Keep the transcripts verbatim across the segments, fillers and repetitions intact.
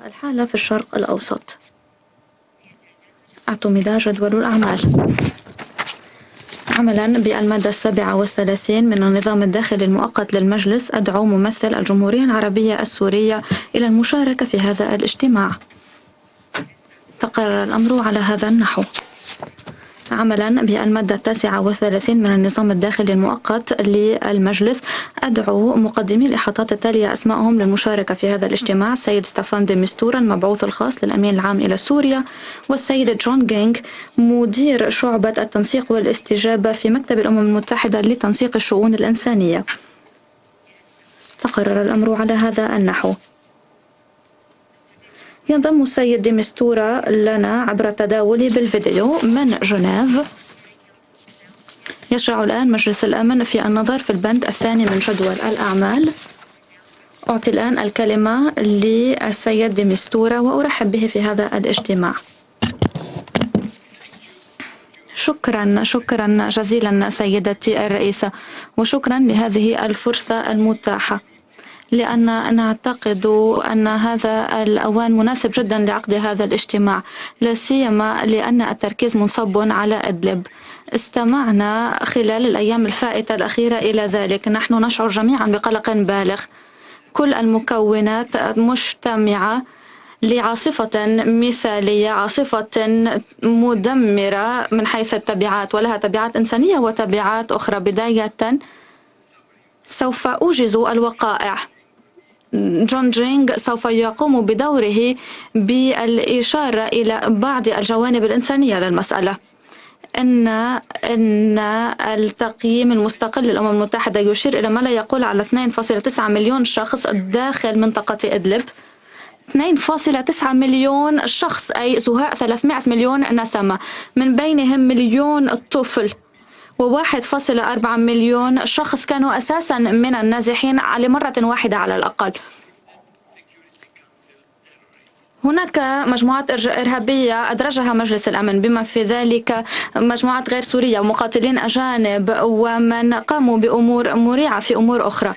الحالة في الشرق الأوسط. اعتمد جدول الأعمال. عملا بالمادة السابعة والثلاثين من النظام الداخلي المؤقت للمجلس، أدعو ممثل الجمهورية العربية السورية إلى المشاركة في هذا الاجتماع. تقرر الأمر على هذا النحو. عملا بالمادة التاسعة والثلاثين من النظام الداخلي المؤقت للمجلس، أدعو مقدمي الإحاطات التالية أسمائهم للمشاركة في هذا الاجتماع: السيد ستيفان دي مستورا المبعوث الخاص للأمين العام إلى سوريا، والسيد جون جينغ مدير شعبة التنسيق والاستجابة في مكتب الأمم المتحدة لتنسيق الشؤون الإنسانية. تقرر الأمر على هذا النحو. ينضم السيد دي مستورا لنا عبر التداول بالفيديو من جنيف. يشرع الآن مجلس الأمن في النظر في البند الثاني من جدول الأعمال. أعطي الآن الكلمة للسيد دي مستورا وأرحب به في هذا الاجتماع. شكرا شكرا جزيلا سيدتي الرئيسة، وشكرا لهذه الفرصة المتاحة، لأن نعتقد أن هذا الأوان مناسب جدا لعقد هذا الاجتماع، لا سيما لأن التركيز منصب على إدلب. استمعنا خلال الأيام الفائتة الأخيرة إلى ذلك. نحن نشعر جميعا بقلق بالغ. كل المكونات مجتمعة لعاصفة مثالية، عاصفة مدمرة من حيث التبعات، ولها تبعات إنسانية وتبعات أخرى. بداية سوف أوجز الوقائع. جون جينغ سوف يقوم بدوره بالإشارة إلى بعض الجوانب الإنسانية للمسألة. إن إن التقييم المستقل للأمم المتحدة يشير إلى ما لا يقول على اثنين فاصلة تسعة مليون شخص داخل منطقة إدلب. اثنين فاصلة تسعة مليون شخص، أي زهاء ثلاثمائة مليون نسمة، من بينهم مليون طفل، وواحد فاصلة أربعة مليون شخص كانوا أساسا من النازحين لمرة واحدة على الأقل. هناك مجموعات إرهابية أدرجها مجلس الأمن، بما في ذلك مجموعات غير سورية ومقاتلين أجانب ومن قاموا بأمور مريعة في أمور أخرى،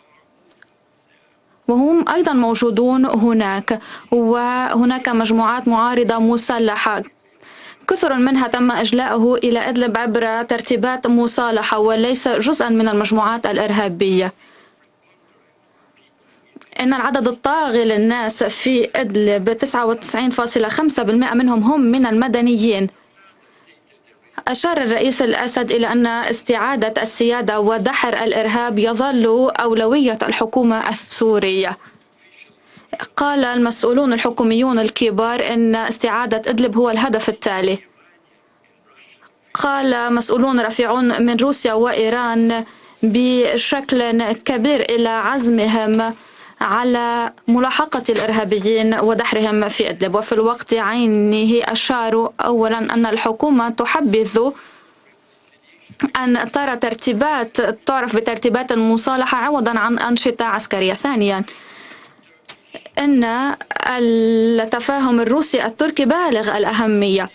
وهم أيضا موجودون هناك. وهناك مجموعات معارضة مسلحة، كثر منها تم إجلاؤه إلى إدلب عبر ترتيبات مصالحة وليس جزءا من المجموعات الإرهابية. إن العدد الطاغي للناس في إدلب تسعة وتسعين فاصلة خمسة بالمئة منهم هم من المدنيين. أشار الرئيس الأسد إلى أن استعادة السيادة ودحر الإرهاب يظل أولوية الحكومة السورية. قال المسؤولون الحكوميون الكبار إن استعادة إدلب هو الهدف التالي. قال مسؤولون رفيعون من روسيا وإيران بشكل كبير إلى عزمهم على ملاحقة الإرهابيين ودحرهم في إدلب، وفي الوقت عينه أشاروا أولا أن الحكومة تحبذ أن ترى ترتيبات تعرف بترتيبات المصالحة عوضا عن أنشطة عسكرية. ثانيا، أن التفاهم الروسي التركي بالغ الأهمية،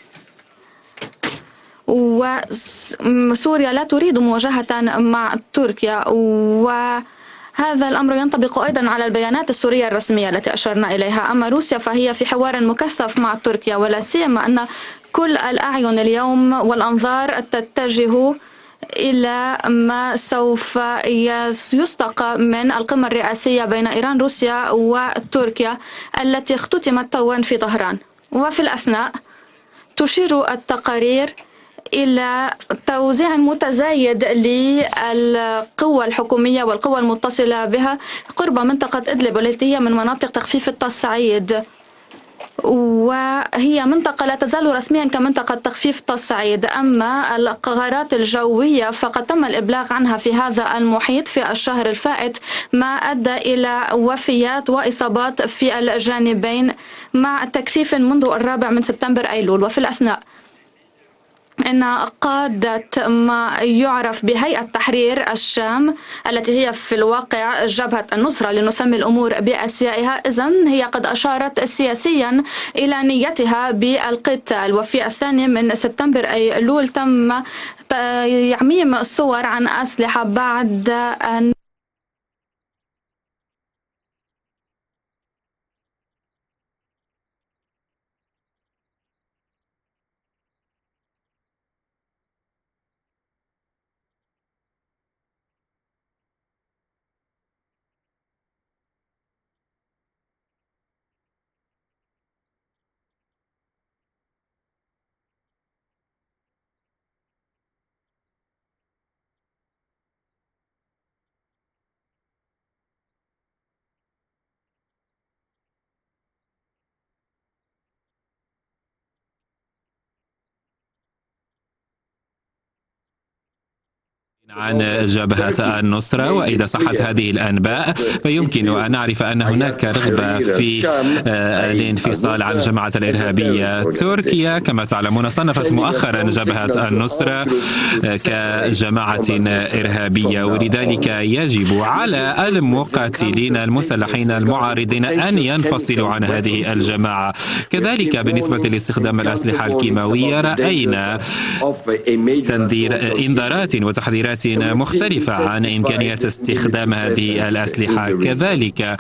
وسوريا لا تريد مواجهة مع تركيا، وهذا الأمر ينطبق أيضا على البيانات السورية الرسمية التي أشرنا إليها. أما روسيا فهي في حوار مكثف مع تركيا، ولا سيما أن كل الأعين اليوم والأنظار تتجه إلى ما سوف يستقى من القمة الرئاسية بين إيران، روسيا وتركيا التي اختتمت توا في طهران. وفي الأثناء تشير التقارير إلى توزيع متزايد للقوى الحكومية والقوى المتصلة بها قرب منطقة إدلب، والتي هي من مناطق تخفيف التصعيد، وهي منطقة لا تزال رسميا كمنطقة تخفيف تصعيد. أما القغارات الجوية فقد تم الإبلاغ عنها في هذا المحيط في الشهر الفائت، ما أدى إلى وفيات وإصابات في الجانبين مع تكثيف منذ الرابع من سبتمبر أيلول. وفي الأثناء إن قادة ما يعرف بهيئة تحرير الشام، التي هي في الواقع جبهة النصرة لنسمي الأمور بأسيائها، إذن هي قد أشارت سياسيا إلى نيتها بالقتال. وفي الثاني من سبتمبر أيلول تم تعميم الصور عن أسلحة بعد أن عن جبهة النصرة، وإذا صحت هذه الأنباء فيمكن أن نعرف أن هناك رغبة في الانفصال عن الجماعة الإرهابية. تركيا كما تعلمون صنفت مؤخرا جبهة النصرة كجماعة إرهابية، ولذلك يجب على المقاتلين المسلحين المعارضين أن ينفصلوا عن هذه الجماعة. كذلك بالنسبة لاستخدام الأسلحة الكيماوية رأينا تنذير إنذارات وتحذيرات مختلفة عن إمكانية استخدام هذه الأسلحة. كذلك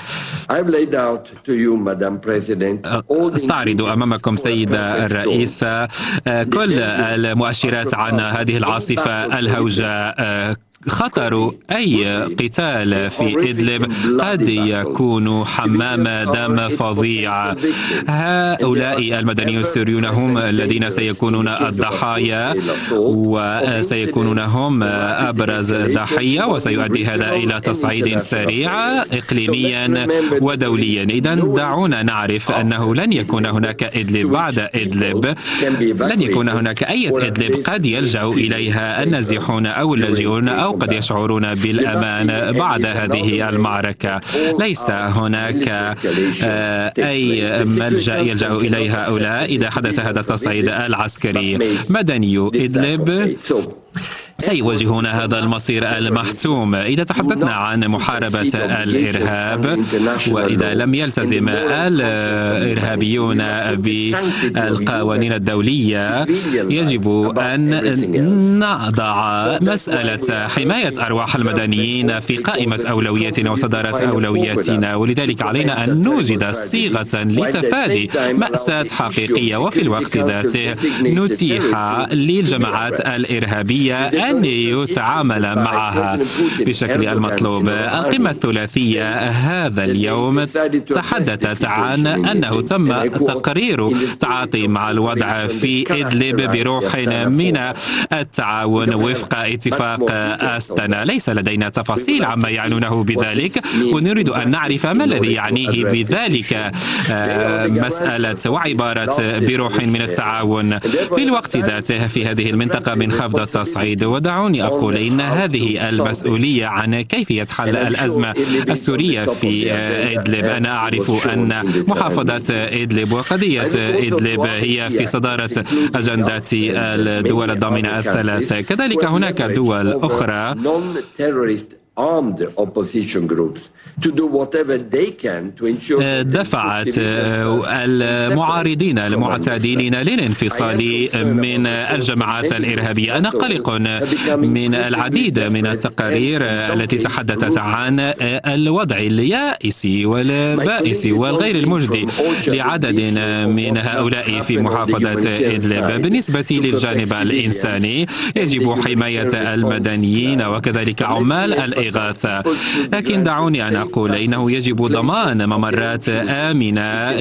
استعرض أمامكم سيدة الرئيسة كل المؤشرات عن هذه العاصفة الهوجاء. خطر أي قتال في إدلب قد يكون حمام دم فظيع. هؤلاء المدنيون السوريون هم الذين سيكونون الضحايا وسيكونون هم أبرز ضحية، وسيؤدي هذا إلى تصعيد سريع إقليميا ودوليا. إذن دعونا نعرف أنه لن يكون هناك إدلب بعد إدلب، لن يكون هناك أي إدلب قد يلجأ إليها النازحون أو اللاجئون أو قد يشعرون بالأمان بعد هذه المعركة. ليس هناك أي ملجأ يلجأ إليه هؤلاء إذا حدث هذا التصعيد العسكري. مدنيو إدلب سيواجهون هذا المصير المحتوم. إذا تحدثنا عن محاربة الإرهاب، وإذا لم يلتزم الإرهابيون بالقوانين الدولية، يجب أن نضع مسألة حماية أرواح المدنيين في قائمة أولوياتنا وصدارة أولوياتنا، ولذلك علينا أن نوجد صيغة لتفادي مأساة حقيقية، وفي الوقت ذاته نتيح للجماعات الإرهابية أن يتعامل معها بشكل المطلوب. القمة الثلاثية هذا اليوم تحدثت عن أنه تم تقرير تعاطي مع الوضع في إدلب بروح من التعاون وفق اتفاق أستنا. ليس لدينا تفاصيل عما يعنونه بذلك، ونريد أن نعرف ما الذي يعنيه بذلك مسألة وعبارة بروح من التعاون في الوقت ذاته في هذه المنطقة من خفض التصعيد. ودعوني أقول إن هذه المسؤولية عن كيفية حل الأزمة السورية في إدلب. أنا أعرف أن محافظة إدلب وقضية إدلب هي في صدارة أجندات الدول الضامنة الثلاث. كذلك هناك دول أخرى دفعت المعارضين المعتدلين للانفصال من الجماعات الإرهابية. أنا قلق من العديد من التقارير التي تحدثت عن الوضع اليائس والبائس والغير المجدي لعدد من هؤلاء في محافظة إدلب. بالنسبة للجانب الإنساني يجب حماية المدنيين وكذلك عمال الإغاثة، لكن دعوني أن أقول إنه يجب ضمان ممرات آمنة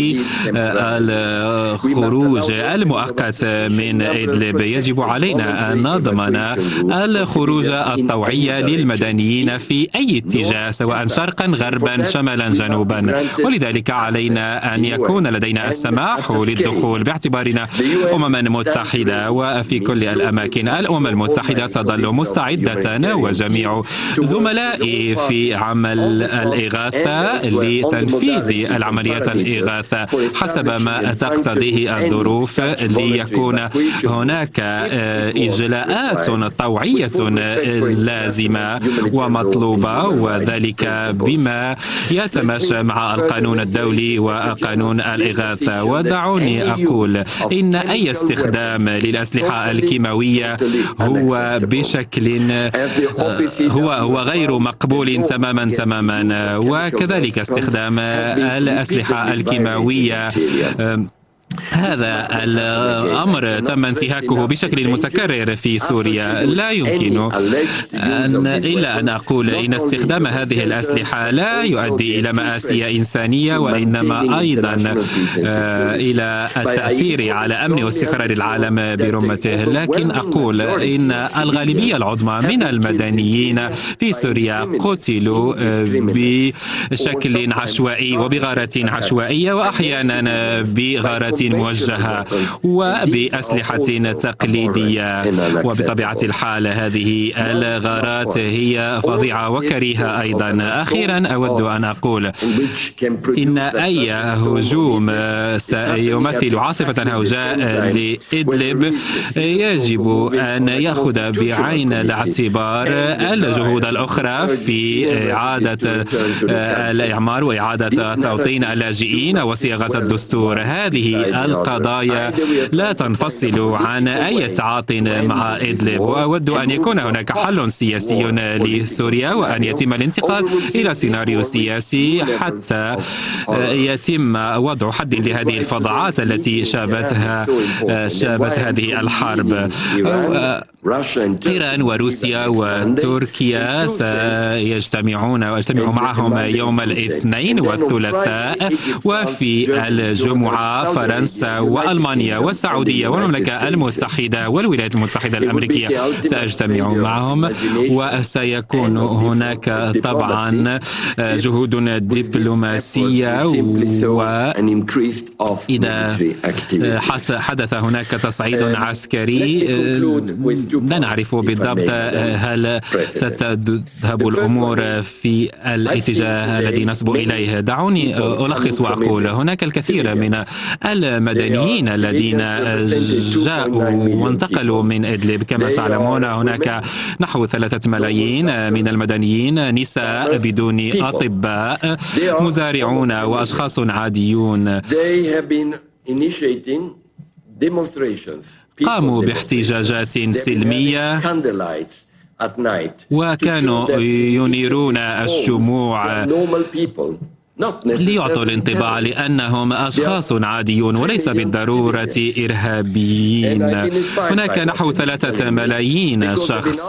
للخروج المؤقت من إدلب. يجب علينا أن نضمن الخروج الطوعي للمدنيين في أي اتجاه سواء شرقا غربا شمالا جنوبا، ولذلك علينا أن يكون لدينا السماح للدخول باعتبارنا أمما متحدة. وفي كل الأماكن الأمم المتحدة تظل مستعدة، وجميع زملائي في عمل الإغاثة لتنفيذ العمليات الإغاثة حسب ما تقتضيه الظروف، ليكون هناك إجلاءات طوعية لازمة ومطلوبة، وذلك بما يتماشى مع القانون الدولي وقانون الإغاثة. ودعوني أقول إن أي استخدام للأسلحة الكيماوية هو بشكل هو هو غير مقبول تماما تماما، وكذلك استخدام الأسلحة الكيماوية هذا الأمر تم انتهاكه بشكل متكرر في سوريا. لا يمكن أن إلا أن أقول إن استخدام هذه الأسلحة لا يؤدي إلى مآسي إنسانية، وإنما أيضا إلى التأثير على أمن واستقرار العالم برمته. لكن أقول إن الغالبية العظمى من المدنيين في سوريا قتلوا بشكل عشوائي وبغارات عشوائية، وأحيانا بغارات بمدفعيات موجهة وبأسلحة تقليدية. وبطبيعة الحال هذه الغارات هي فظيعة وكريهة أيضا. أخيرا أود أن أقول إن أي هجوم سيمثل عاصفة هوجاء لإدلب يجب أن يأخذ بعين الاعتبار الجهود الأخرى في إعادة الإعمار وإعادة توطين اللاجئين وصياغة الدستور. هذه القضايا لا تنفصل عن أي تعاط مع إدلب، وأود أن يكون هناك حل سياسي لسوريا وأن يتم الانتقال إلى سيناريو سياسي حتى يتم وضع حد لهذه الفظاعات التي شابتها شابت هذه الحرب. إيران وروسيا وتركيا سيجتمعون ويجتمع معهم يوم الاثنين والثلاثاء، وفي الجمعة فرنسا وألمانيا والسعودية والمملكة المتحدة والولايات المتحدة الأمريكية سيجتمع معهم. وسيكون هناك طبعا جهود دبلوماسية، وإذا حدث هناك تصعيد عسكري لا نعرف بالضبط هل ستذهب الأمور في الاتجاه الذي نصب إليه. دعوني ألخص وأقول هناك الكثير من المدنيين الذين جاءوا وانتقلوا من إدلب. كما تعلمون هناك نحو ثلاثة ملايين من المدنيين، نساء بدون أطباء، مزارعون وأشخاص عاديون، قاموا باحتجاجات سلمية وكانوا ينيرون الشموع ليعطوا الانطباع لأنهم أشخاص عاديون وليس بالضرورة إرهابيين. هناك نحو ثلاثة ملايين شخص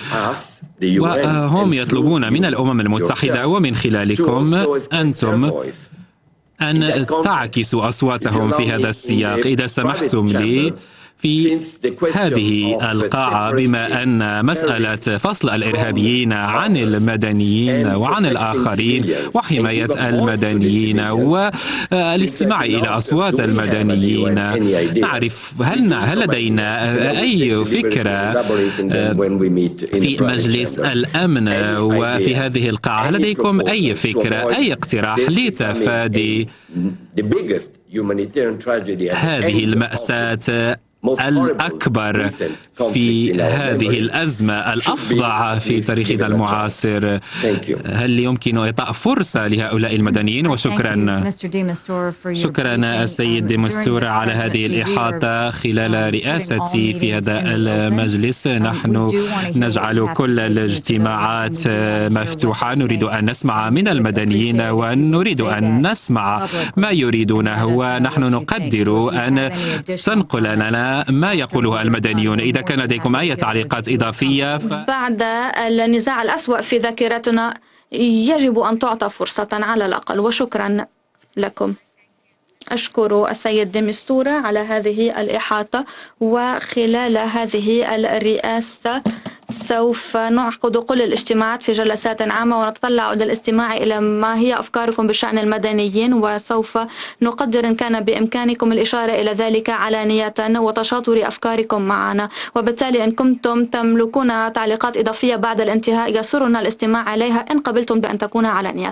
وهم يطلبون من الأمم المتحدة ومن خلالكم أنتم أن تعكسوا أصواتهم في هذا السياق. إذا سمحتم لي في هذه القاعة، بما أن مسألة فصل الإرهابيين عن المدنيين وعن الآخرين وحماية المدنيين والاستماع إلى أصوات المدنيين، نعرف هل هل لدينا أي فكرة في مجلس الأمن وفي هذه القاعة، هل لديكم أي فكرة أي اقتراح لتفادي هذه المأساة الأكبر في هذه الأزمة الأفظع في تاريخنا المعاصر؟ هل يمكن إعطاء فرصة لهؤلاء المدنيين؟ وشكرا شكرا السيد دي مستورة على هذه الإحاطة. خلال رئاستي في هذا المجلس نحن نجعل كل الاجتماعات مفتوحة، نريد أن نسمع من المدنيين ونريد أن نسمع ما يريدونه، ونحن نقدر أن تنقل لنا ما يقوله المدنيون. إذا كان لديكم أي تعليقات إضافية ف... بعد النزاع الأسوأ في ذاكرتنا يجب أن تعطى فرصة على الأقل، وشكرا لكم. أشكر السيد دي مستورة على هذه الإحاطة. وخلال هذه الرئاسة سوف نعقد كل الاجتماعات في جلسات عامة ونتطلع إلى الاستماع إلى ما هي أفكاركم بشأن المدنيين، وسوف نقدر إن كان بإمكانكم الإشارة إلى ذلك علانية وتشاطر أفكاركم معنا. وبالتالي إن كنتم تملكون تعليقات إضافية بعد الانتهاء يسرنا الاستماع عليها إن قبلتم بأن تكون علانية.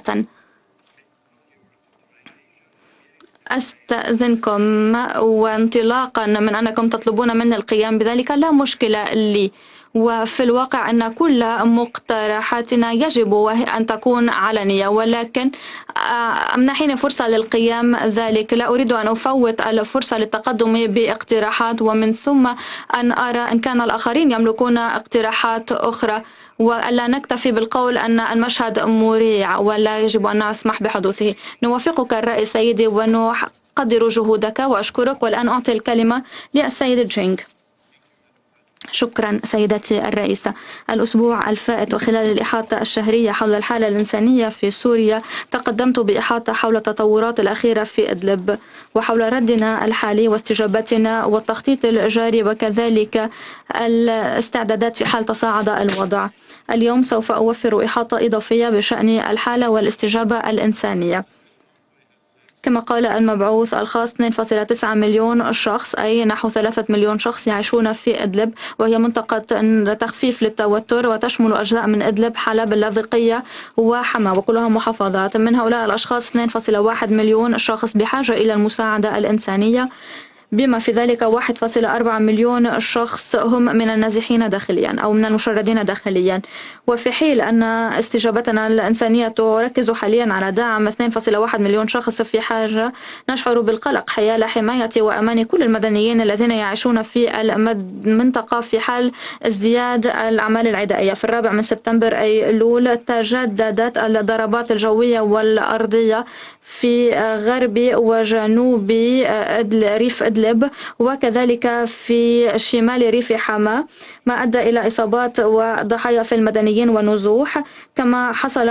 أستأذنكم، وانطلاقا من أنكم تطلبون مني القيام بذلك لا مشكلة لي، وفي الواقع أن كل مقترحاتنا يجب أن تكون علنية، ولكن أمنحيني فرصة للقيام ذلك. لا أريد أن أفوت الفرصة للتقدم باقتراحات ومن ثم أن أرى إن كان الآخرين يملكون اقتراحات أخرى، وألا نكتفي بالقول أن المشهد مريع ولا يجب أن نسمح بحدوثه. نوافقك الرأي سيدي ونقدر جهودك وأشكرك. والآن أعطي الكلمة للسيد جينغ. شكرا سيدتي الرئيسة. الأسبوع الفائت وخلال الإحاطة الشهرية حول الحالة الإنسانية في سوريا تقدمت بإحاطة حول التطورات الأخيرة في إدلب وحول ردنا الحالي واستجابتنا والتخطيط الجاري وكذلك الاستعدادات في حال تصاعد الوضع. اليوم سوف أوفر إحاطة إضافية بشأن الحالة والاستجابة الإنسانية. كما قال المبعوث الخاص اثنين فاصلة تسعة مليون شخص، أي نحو ثلاثة مليون شخص يعيشون في إدلب، وهي منطقة تخفيف للتوتر وتشمل أجزاء من إدلب، حلب، اللاذقية وحما، وكلها محافظات. من هؤلاء الأشخاص اثنين فاصلة واحد مليون شخص بحاجة إلى المساعدة الإنسانية، بما في ذلك واحد فاصلة أربعة مليون شخص هم من النازحين داخليا أو من المشردين داخليا. وفي حين أن استجابتنا الإنسانية تركز حاليا على دعم اثنين فاصلة واحد مليون شخص في حاجة، نشعر بالقلق حيال حماية وأمان كل المدنيين الذين يعيشون في المنطقة في حال ازدياد الأعمال العدائية. في الرابع من سبتمبر أيلول تجددت الضربات الجوية والأرضية في غرب وجنوب ريف إدلب وكذلك في شمال ريف حما، ما أدى إلى إصابات وضحايا في المدنيين ونزوح. كما حصل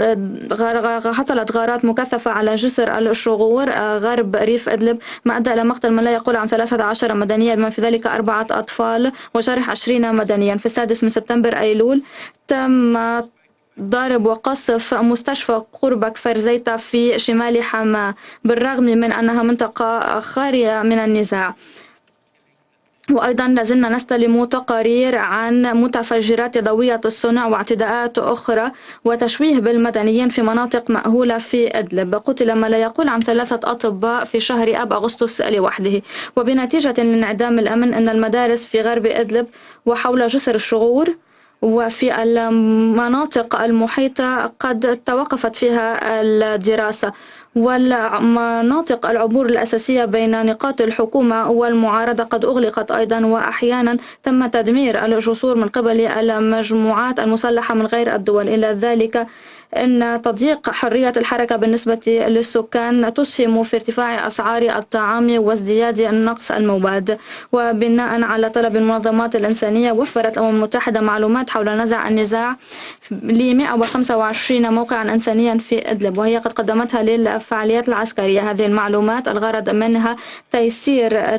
حصلت غارات مكثفة على جسر الشغور غرب ريف إدلب، ما أدى إلى مقتل من لا يقل عن ثلاثة عشر مدنيا، بما في ذلك أربعة أطفال وجرح عشرين مدنيا. في السادس من سبتمبر أيلول تم ضارب وقصف مستشفى قرب كفر زيتة في شمال حما، بالرغم من أنها منطقة خالية من النزاع. وأيضا لازلنا نستلم تقارير عن متفجرات يدوية الصنع واعتداءات أخرى وتشويه بالمدنيين في مناطق مأهولة في إدلب. قتل ما لا يقل عن ثلاثة أطباء في شهر أب أغسطس لوحده. وبنتيجة لانعدام الأمن أن المدارس في غرب إدلب وحول جسر الشغور وفي المناطق المحيطة قد توقفت فيها الدراسة، والمناطق العبور الأساسية بين نقاط الحكومة والمعارضة قد أغلقت أيضا، وأحيانا تم تدمير الجسور من قبل المجموعات المسلحة من غير الدول. إلى ذلك أن تضييق حرية الحركة بالنسبة للسكان تسهم في ارتفاع أسعار الطعام وازدياد نقص المواد. وبناء على طلب المنظمات الإنسانية وفرت الأمم المتحدة معلومات حول نزع النزاع ل مئة وخمسة وعشرين موقعا إنسانيا في إدلب، وهي قد قدمتها للفعاليات العسكرية. هذه المعلومات الغرض منها تيسير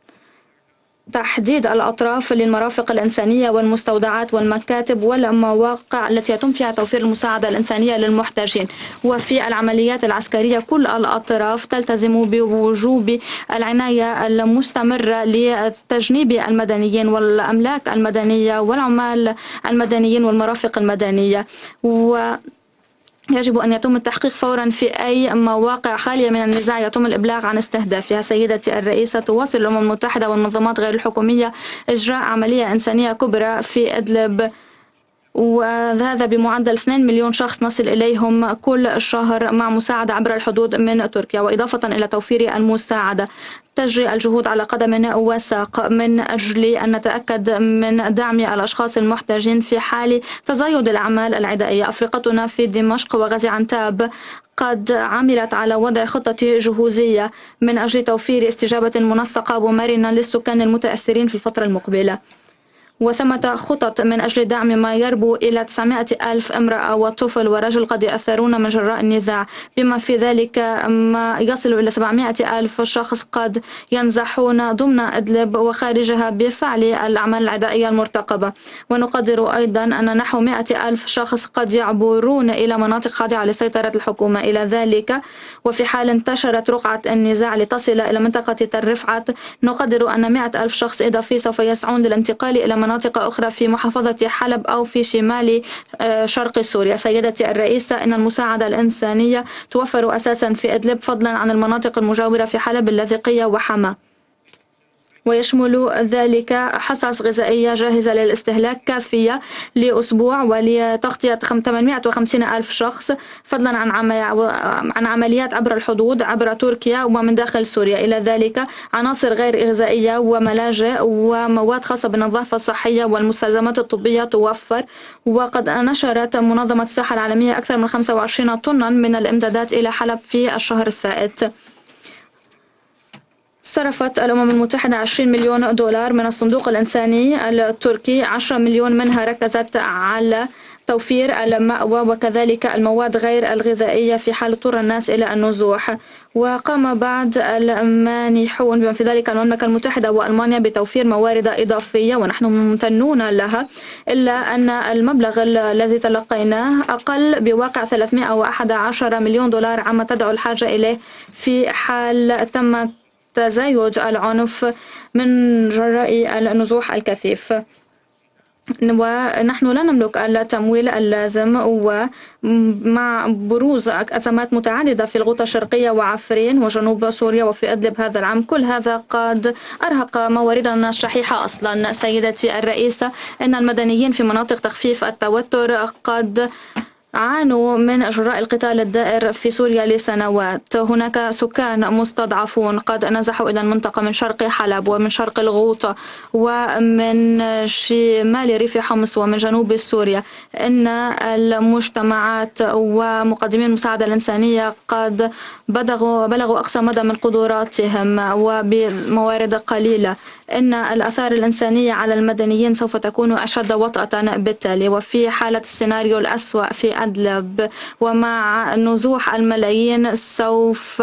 تحديد الأطراف للمرافق الإنسانية والمستودعات والمكاتب والمواقع التي يتم فيها توفير المساعدة الإنسانية للمحتاجين. وفي العمليات العسكرية كل الأطراف تلتزم بوجوب العناية المستمرة لتجنيب المدنيين والأملاك المدنية والعمال المدنيين والمرافق المدنية، و يجب أن يتم التحقيق فورا في أي مواقع خالية من النزاع يتم الإبلاغ عن استهدافها. سيدتي الرئيسة، تواصل الأمم المتحدة والمنظمات غير الحكومية إجراء عملية إنسانية كبرى في إدلب، وهذا بمعدل اثنين مليون شخص نصل إليهم كل شهر مع مساعدة عبر الحدود من تركيا. وإضافة إلى توفير المساعدة تجري الجهود على قدم وساق من أجل أن نتأكد من دعم الأشخاص المحتاجين في حال تزايد الأعمال العدائية. أفرقتنا في دمشق وغازي عنتاب قد عملت على وضع خطة جهوزية من أجل توفير استجابة منسقة ومرنة للسكان المتأثرين في الفترة المقبلة، وثمة خطط من أجل دعم ما يربو إلى تسعمائة ألف امرأة وطفل ورجل قد يأثرون من جراء النزاع، بما في ذلك ما يصل إلى سبعمائة ألف شخص قد ينزحون ضمن إدلب وخارجها بفعل الأعمال العدائية المرتقبة. ونقدر أيضا أن نحو مائة ألف شخص قد يعبرون إلى مناطق خاضعة لسيطرة الحكومة. إلى ذلك وفي حال انتشرت رقعة النزاع لتصل إلى منطقة تل رفعت، نقدر أن مائة ألف شخص إضافي سوف يسعون للانتقال إلى مناطق أخرى في محافظة حلب أو في شمال شرق سوريا. سيدتي الرئيسة، إن المساعدة الإنسانية توفر أساسا في إدلب فضلا عن المناطق المجاورة في حلب، اللاذقية وحما، ويشمل ذلك حصص غذائية جاهزة للاستهلاك كافية لأسبوع ولتغطية ثمانمائة وخمسين ألف شخص، فضلا عن عن عمليات عبر الحدود عبر تركيا ومن داخل سوريا. إلى ذلك عناصر غير غذائية وملاجئ ومواد خاصة بالنظافة الصحية والمستلزمات الطبية توفر. وقد نشرت منظمة الصحة العالمية أكثر من خمسة وعشرين طنا من الإمدادات إلى حلب في الشهر الفائت. صرفت الأمم المتحدة عشرين مليون دولار من الصندوق الإنساني التركي، عشرة مليون منها ركزت على توفير المأوى وكذلك المواد غير الغذائية في حال اضطر الناس إلى النزوح. وقام بعض المانحون بما في ذلك المملكة المتحدة وألمانيا بتوفير موارد إضافية ونحن ممتنون لها، إلا أن المبلغ الذي تلقيناه أقل بواقع ثلاثمائة وأحد عشر مليون دولار عما تدعو الحاجة إليه في حال تم تزايد العنف من جراء النزوح الكثيف. ونحن لا نملك التمويل اللازم، ومع بروز أزمات متعددة في الغوطة الشرقية وعفرين وجنوب سوريا وفي إدلب هذا العام، كل هذا قد أرهق مواردنا الشحيحة أصلا. سيدتي الرئيسة، إن المدنيين في مناطق تخفيف التوتر قد عانوا من جراء القتال الدائر في سوريا لسنوات. هناك سكان مستضعفون قد نزحوا إلى المنطقة من شرق حلب ومن شرق الغوطة ومن شمال ريف حمص ومن جنوب سوريا. إن المجتمعات ومقدمين المساعدة الإنسانية قد بلغوا بلغوا أقصى مدى من قدراتهم وبموارد قليلة. إن الآثار الإنسانية على المدنيين سوف تكون أشد وطأة بالتالي. وفي حالة السيناريو الأسوأ في أدلب ومع نزوح الملايين سوف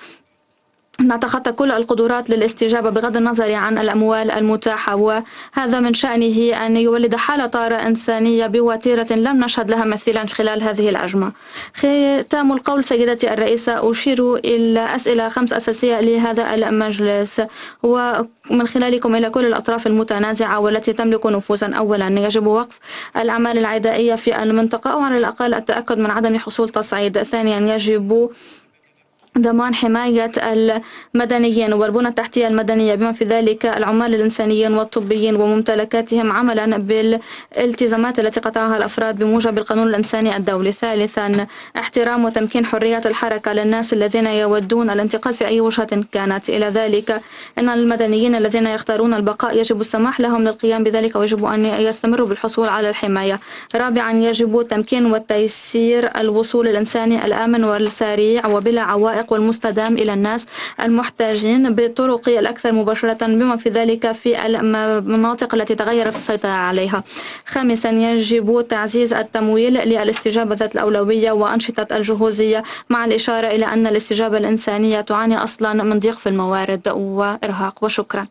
نتخطى كل القدرات للاستجابة بغض النظر عن الأموال المتاحة، وهذا من شأنه أن يولد حالة طارئة إنسانية بوتيرة لم نشهد لها مثيلا خلال هذه الأزمة. ختام القول سيدتي الرئيسة، أشير إلى أسئلة خمس أساسية لهذا المجلس ومن خلالكم إلى كل الأطراف المتنازعة والتي تملك نفوذا. أولا، يجب وقف الأعمال العدائية في المنطقة أو على الأقل التأكد من عدم حصول تصعيد. ثانيا، يجب ضمان حماية المدنيين والبنى التحتية المدنية بما في ذلك العمال الإنسانيين والطبيين وممتلكاتهم عملا بالالتزامات التي قطعها الأفراد بموجب القانون الإنساني الدولي. ثالثا، احترام وتمكين حرية الحركة للناس الذين يودون الانتقال في أي وجهة كانت. إلى ذلك أن المدنيين الذين يختارون البقاء يجب السماح لهم للقيام بذلك ويجب أن يستمروا بالحصول على الحماية. رابعا، يجب تمكين وتيسير الوصول الإنساني الآمن والسريع وبلا عوائق والمستدام إلى الناس المحتاجين بالطرق الأكثر مباشرة بما في ذلك في المناطق التي تغيرت السيطرة عليها. خامسا، يجب تعزيز التمويل للاستجابة ذات الأولوية وأنشطة الجهوزية مع الإشارة إلى أن الاستجابة الإنسانية تعاني أصلا من ضيق في الموارد وإرهاق. وشكرا.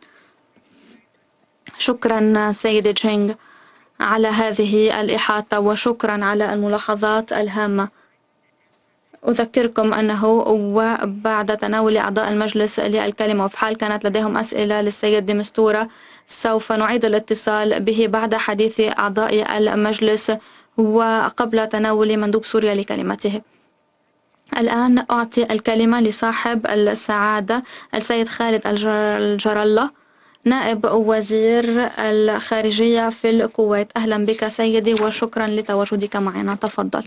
شكرا سيدي جينغ على هذه الإحاطة وشكرا على الملاحظات الهامة. أذكركم أنه وبعد تناول أعضاء المجلس للكلمة وفي حال كانت لديهم أسئلة للسيد ديمستورا سوف نعيد الاتصال به بعد حديث أعضاء المجلس وقبل تناول مندوب سوريا لكلمته. الآن أعطي الكلمة لصاحب السعادة السيد خالد الجر الله، نائب وزير الخارجية في الكويت. أهلا بك سيدي وشكرا لتواجدك معنا، تفضل.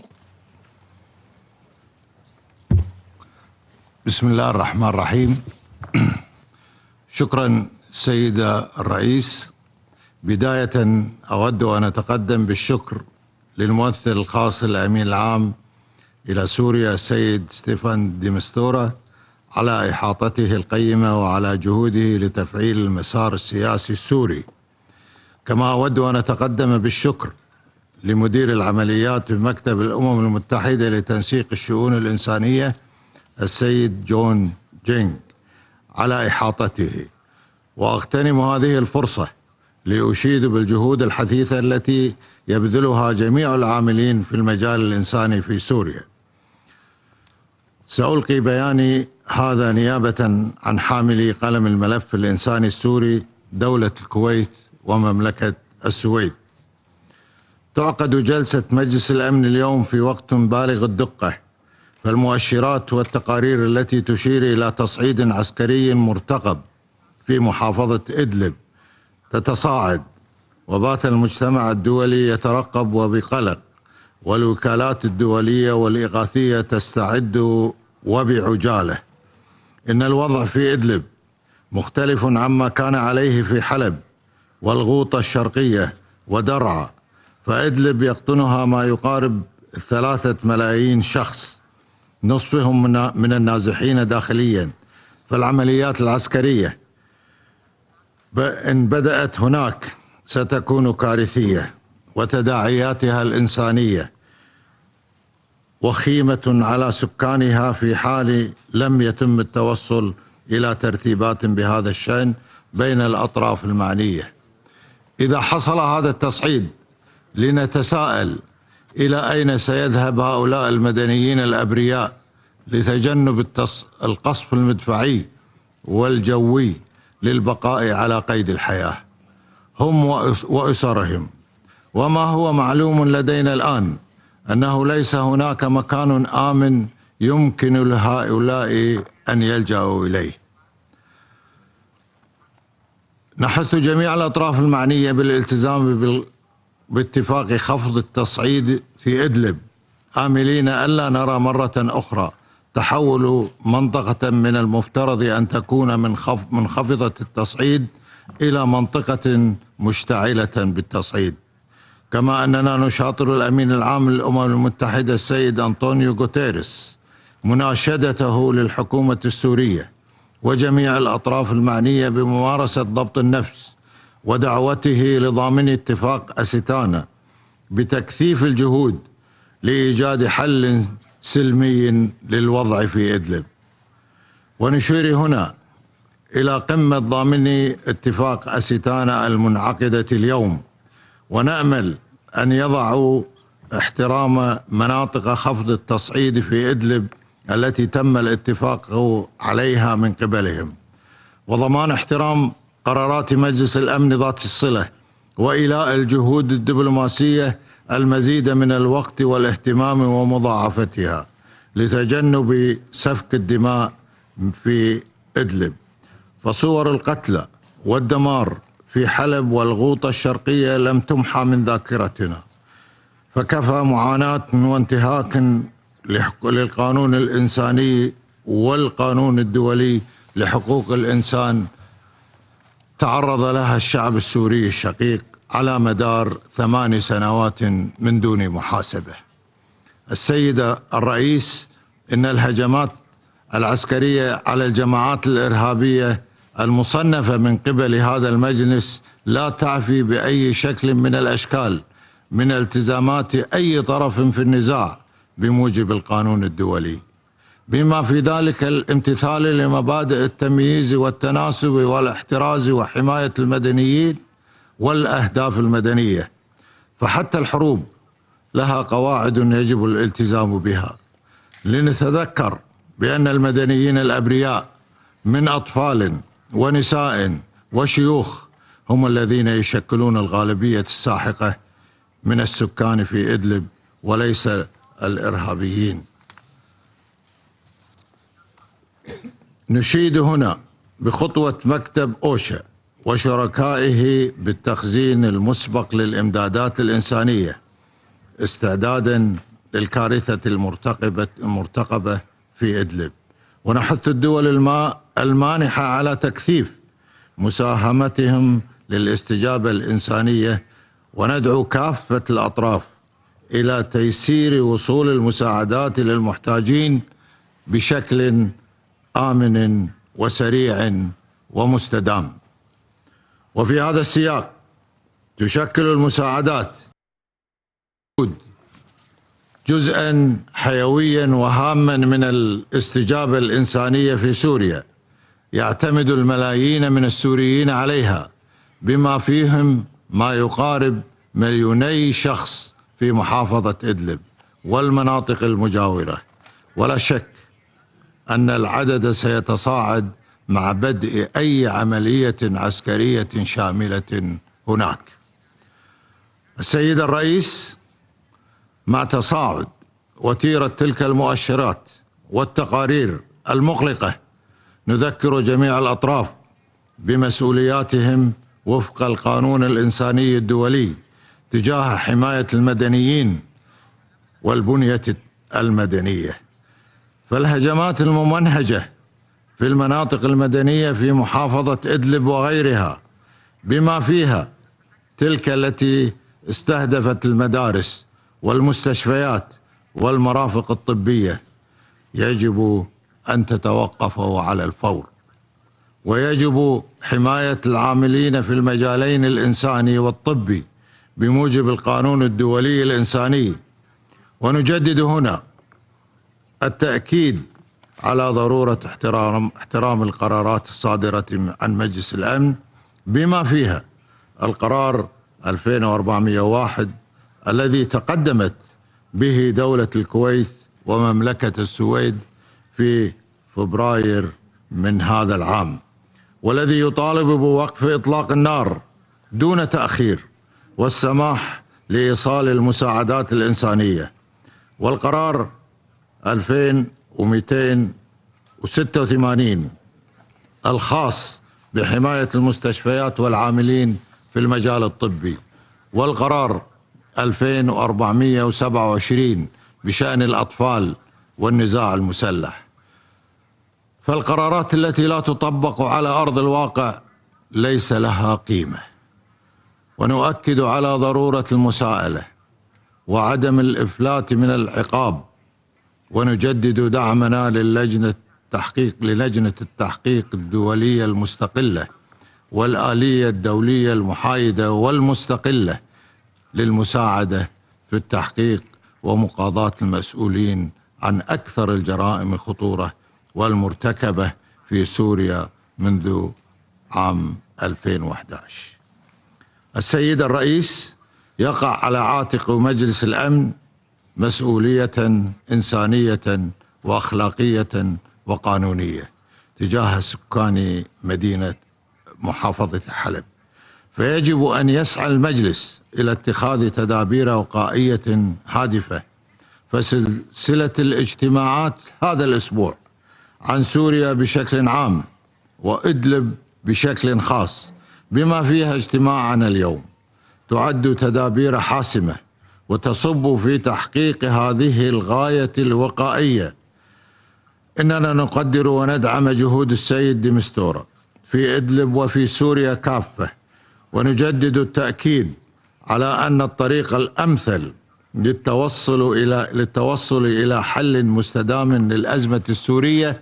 بسم الله الرحمن الرحيم. شكرا سيدة الرئيس. بداية أود أن أتقدم بالشكر للممثل الخاص للأمين العام إلى سوريا السيد ستيفان ديمستورا على إحاطته القيمة وعلى جهوده لتفعيل المسار السياسي السوري. كما أود أن أتقدم بالشكر لمدير العمليات بمكتب الأمم المتحدة لتنسيق الشؤون الإنسانية السيد جون جينغ على إحاطته. وأغتنم هذه الفرصة لأشيد بالجهود الحثيثة التي يبذلها جميع العاملين في المجال الإنساني في سوريا. سألقي بياني هذا نيابة عن حاملي قلم الملف الإنساني السوري دولة الكويت ومملكة السويد. تعقد جلسة مجلس الأمن اليوم في وقت بالغ الدقة، فالمؤشرات والتقارير التي تشير إلى تصعيد عسكري مرتقب في محافظة إدلب تتصاعد، وبات المجتمع الدولي يترقب وبقلق، والوكالات الدولية والإغاثية تستعد وبعجالة. إن الوضع في إدلب مختلف عما كان عليه في حلب والغوطة الشرقية ودرعا، فإدلب يقطنها ما يقارب ثلاثة ملايين شخص، نصفهم من النازحين داخليا. فالعمليات العسكرية إن بدأت هناك ستكون كارثية. وتداعياتها الإنسانية وخيمة على سكانها في حال لم يتم التوصل إلى ترتيبات بهذا الشأن بين الأطراف المعنية. إذا حصل هذا التصعيد لنتساءل إلى أين سيذهب هؤلاء المدنيين الأبرياء لتجنب القصف المدفعي والجوي للبقاء على قيد الحياة هم وأسرهم. وما هو معلوم لدينا الآن أنه ليس هناك مكان آمن يمكن لهؤلاء أن يلجأوا إليه. نحث جميع الأطراف المعنية بالالتزام باتفاق خفض التصعيد في إدلب، آملين ألا نرى مرة أخرى تحول منطقة من المفترض أن تكون منخفضة التصعيد إلى منطقة مشتعلة بالتصعيد. كما أننا نشاطر الأمين العام للأمم المتحدة السيد أنطونيو غوتيريس مناشدته للحكومة السورية وجميع الأطراف المعنية بممارسة ضبط النفس ودعوته لضامن اتفاق أستانا بتكثيف الجهود لإيجاد حل سلمي للوضع في إدلب. ونشير هنا إلى قمة ضامني اتفاق أستانا المنعقدة اليوم، ونأمل أن يضعوا احترام مناطق خفض التصعيد في إدلب التي تم الاتفاق عليها من قبلهم، وضمان احترام قرارات مجلس الأمن ذات الصلة، وإيلاء الجهود الدبلوماسية المزيد من الوقت والاهتمام ومضاعفتها لتجنب سفك الدماء في إدلب. فصور القتلى والدمار في حلب والغوطة الشرقية لم تمحى من ذاكرتنا، فكفى معاناة وانتهاك للقانون الإنساني والقانون الدولي لحقوق الإنسان تعرض لها الشعب السوري الشقيق على مدار ثمان سنوات من دون محاسبة. السيد الرئيس، إن الهجمات العسكرية على الجماعات الإرهابية المصنفة من قبل هذا المجلس لا تعفي بأي شكل من الأشكال من التزامات أي طرف في النزاع بموجب القانون الدولي، بما في ذلك الامتثال لمبادئ التمييز والتناسب والاحتراز وحماية المدنيين والأهداف المدنية. فحتى الحروب لها قواعد يجب الالتزام بها. لنتذكر بأن المدنيين الأبرياء من أطفال ونساء وشيوخ هم الذين يشكلون الغالبية الساحقة من السكان في إدلب وليس الإرهابيين. نشيد هنا بخطوة مكتب أوشا وشركائه بالتخزين المسبق للإمدادات الإنسانية استعدادا للكارثة المرتقبة المرتقبة في إدلب، ونحث الدول الماء المانحة على تكثيف مساهمتهم للاستجابة الإنسانية، وندعو كافة الأطراف إلى تيسير وصول المساعدات للمحتاجين بشكل آمن وسريع ومستدام. وفي هذا السياق تشكل المساعدات جزءا حيويا وهاما من الاستجابة الإنسانية في سوريا، يعتمد الملايين من السوريين عليها، بما فيهم ما يقارب مليوني شخص في محافظة إدلب والمناطق المجاورة. ولا شك أن العدد سيتصاعد مع بدء أي عملية عسكرية شاملة هناك. السيد الرئيس، مع تصاعد وتيرة تلك المؤشرات والتقارير المقلقة، نذكر جميع الأطراف بمسؤولياتهم وفق القانون الإنساني الدولي تجاه حماية المدنيين والبنية المدنية. فالهجمات الممنهجة في المناطق المدنية في محافظة إدلب وغيرها، بما فيها تلك التي استهدفت المدارس والمستشفيات والمرافق الطبية، يجب أن تتوقف على الفور، ويجب حماية العاملين في المجالين الإنساني والطبي بموجب القانون الدولي الإنساني. ونجدد هنا التأكيد على ضرورة احترام احترام القرارات الصادرة عن مجلس الأمن بما فيها القرار ألفين وأربعمئة وواحد الذي تقدمت به دولة الكويت ومملكة السويد في فبراير من هذا العام، والذي يطالب بوقف إطلاق النار دون تأخير والسماح لإيصال المساعدات الإنسانية. والقرار ألفين ومئتين وستة وثمانين الخاص بحماية المستشفيات والعاملين في المجال الطبي، والقرار ألفين وأربعمئة وسبعة وعشرين بشأن الأطفال والنزاع المسلح. فالقرارات التي لا تطبق على أرض الواقع ليس لها قيمة. ونؤكد على ضرورة المساءلة وعدم الإفلات من العقاب، ونجدد دعمنا للجنة التحقيق للجنة التحقيق الدولية المستقلة والآلية الدولية المحايدة والمستقلة للمساعدة في التحقيق ومقاضاة المسؤولين عن أكثر الجرائم خطورة والمرتكبة في سوريا منذ عام ألفين وأحد عشر. السيد الرئيس، يقع على عاتق مجلس الأمن مسؤولية إنسانية وأخلاقية وقانونية تجاه سكان مدينة محافظة حلب، فيجب أن يسعى المجلس إلى اتخاذ تدابير وقائية هادفة. فسلسلة الاجتماعات هذا الأسبوع عن سوريا بشكل عام وإدلب بشكل خاص بما فيها اجتماعنا اليوم تعد تدابير حاسمة وتصب في تحقيق هذه الغاية الوقائية. إننا نقدر وندعم جهود السيد دي مستورة في إدلب وفي سوريا كافة، ونجدد التأكيد على أن الطريق الأمثل للتوصل إلى للتوصل إلى حل مستدام للأزمة السورية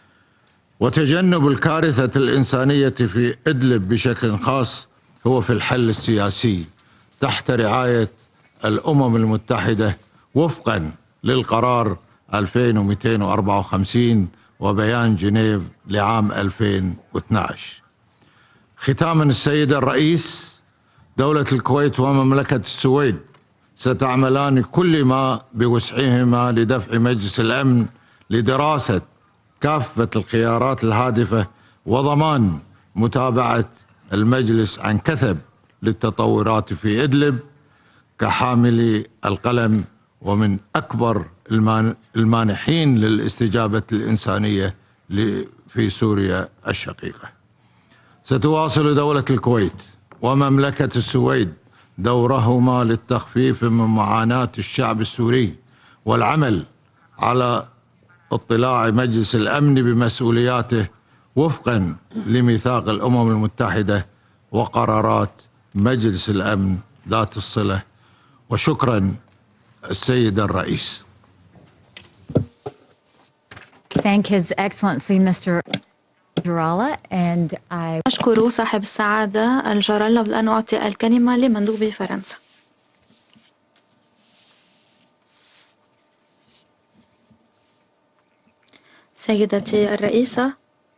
وتجنب الكارثة الإنسانية في إدلب بشكل خاص هو في الحل السياسي تحت رعاية الأمم المتحدة وفقا للقرار ألفين ومئتين وأربعة وخمسين وبيان جنيف لعام ألفين واثني عشر. ختاما، السيد الرئيس، دولة الكويت ومملكة السويد ستعملان كل ما بوسعهما لدفع مجلس الأمن لدراسة كافة الخيارات الهادفة وضمان متابعة المجلس عن كثب للتطورات في إدلب كحامل القلم ومن أكبر المانحين للاستجابة الإنسانية في سوريا الشقيقة. ستواصل دولة الكويت ومملكة السويد دورهما للتخفيف من معاناة الشعب السوري والعمل على اطلاع مجلس الأمن بمسؤولياته وفقا لميثاق الأمم المتحدة وقرارات مجلس الأمن ذات الصلة. وشكرا السيد الرئيس. Thank His Excellency Mister Jarralla and I أشكر صاحب السعادة الجرالة. والآن أعطي الكلمة لمندوب فرنسا. سيدتي الرئيسة،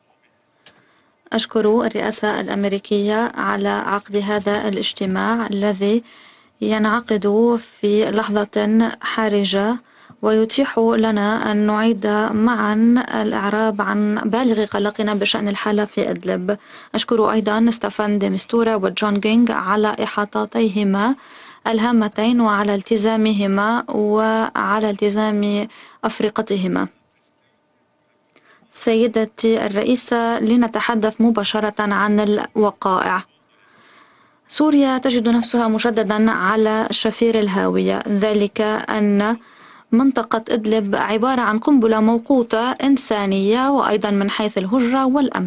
أشكر الرئاسة الأمريكية على عقد هذا الاجتماع الذي ينعقد في لحظة حرجة ويتيح لنا أن نعيد معا الإعراب عن بالغ قلقنا بشأن الحالة في إدلب. أشكر أيضا ستيفان دي مستورة وجون جينغ على إحاطتيهما الهامتين وعلى التزامهما وعلى التزام أفرقتهما. سيدتي الرئيسة، لنتحدث مباشرة عن الوقائع. سوريا تجد نفسها مجددا على شفير الهاوية، ذلك أن منطقة إدلب عبارة عن قنبلة موقوتة إنسانية وأيضا من حيث الهجرة والأمن.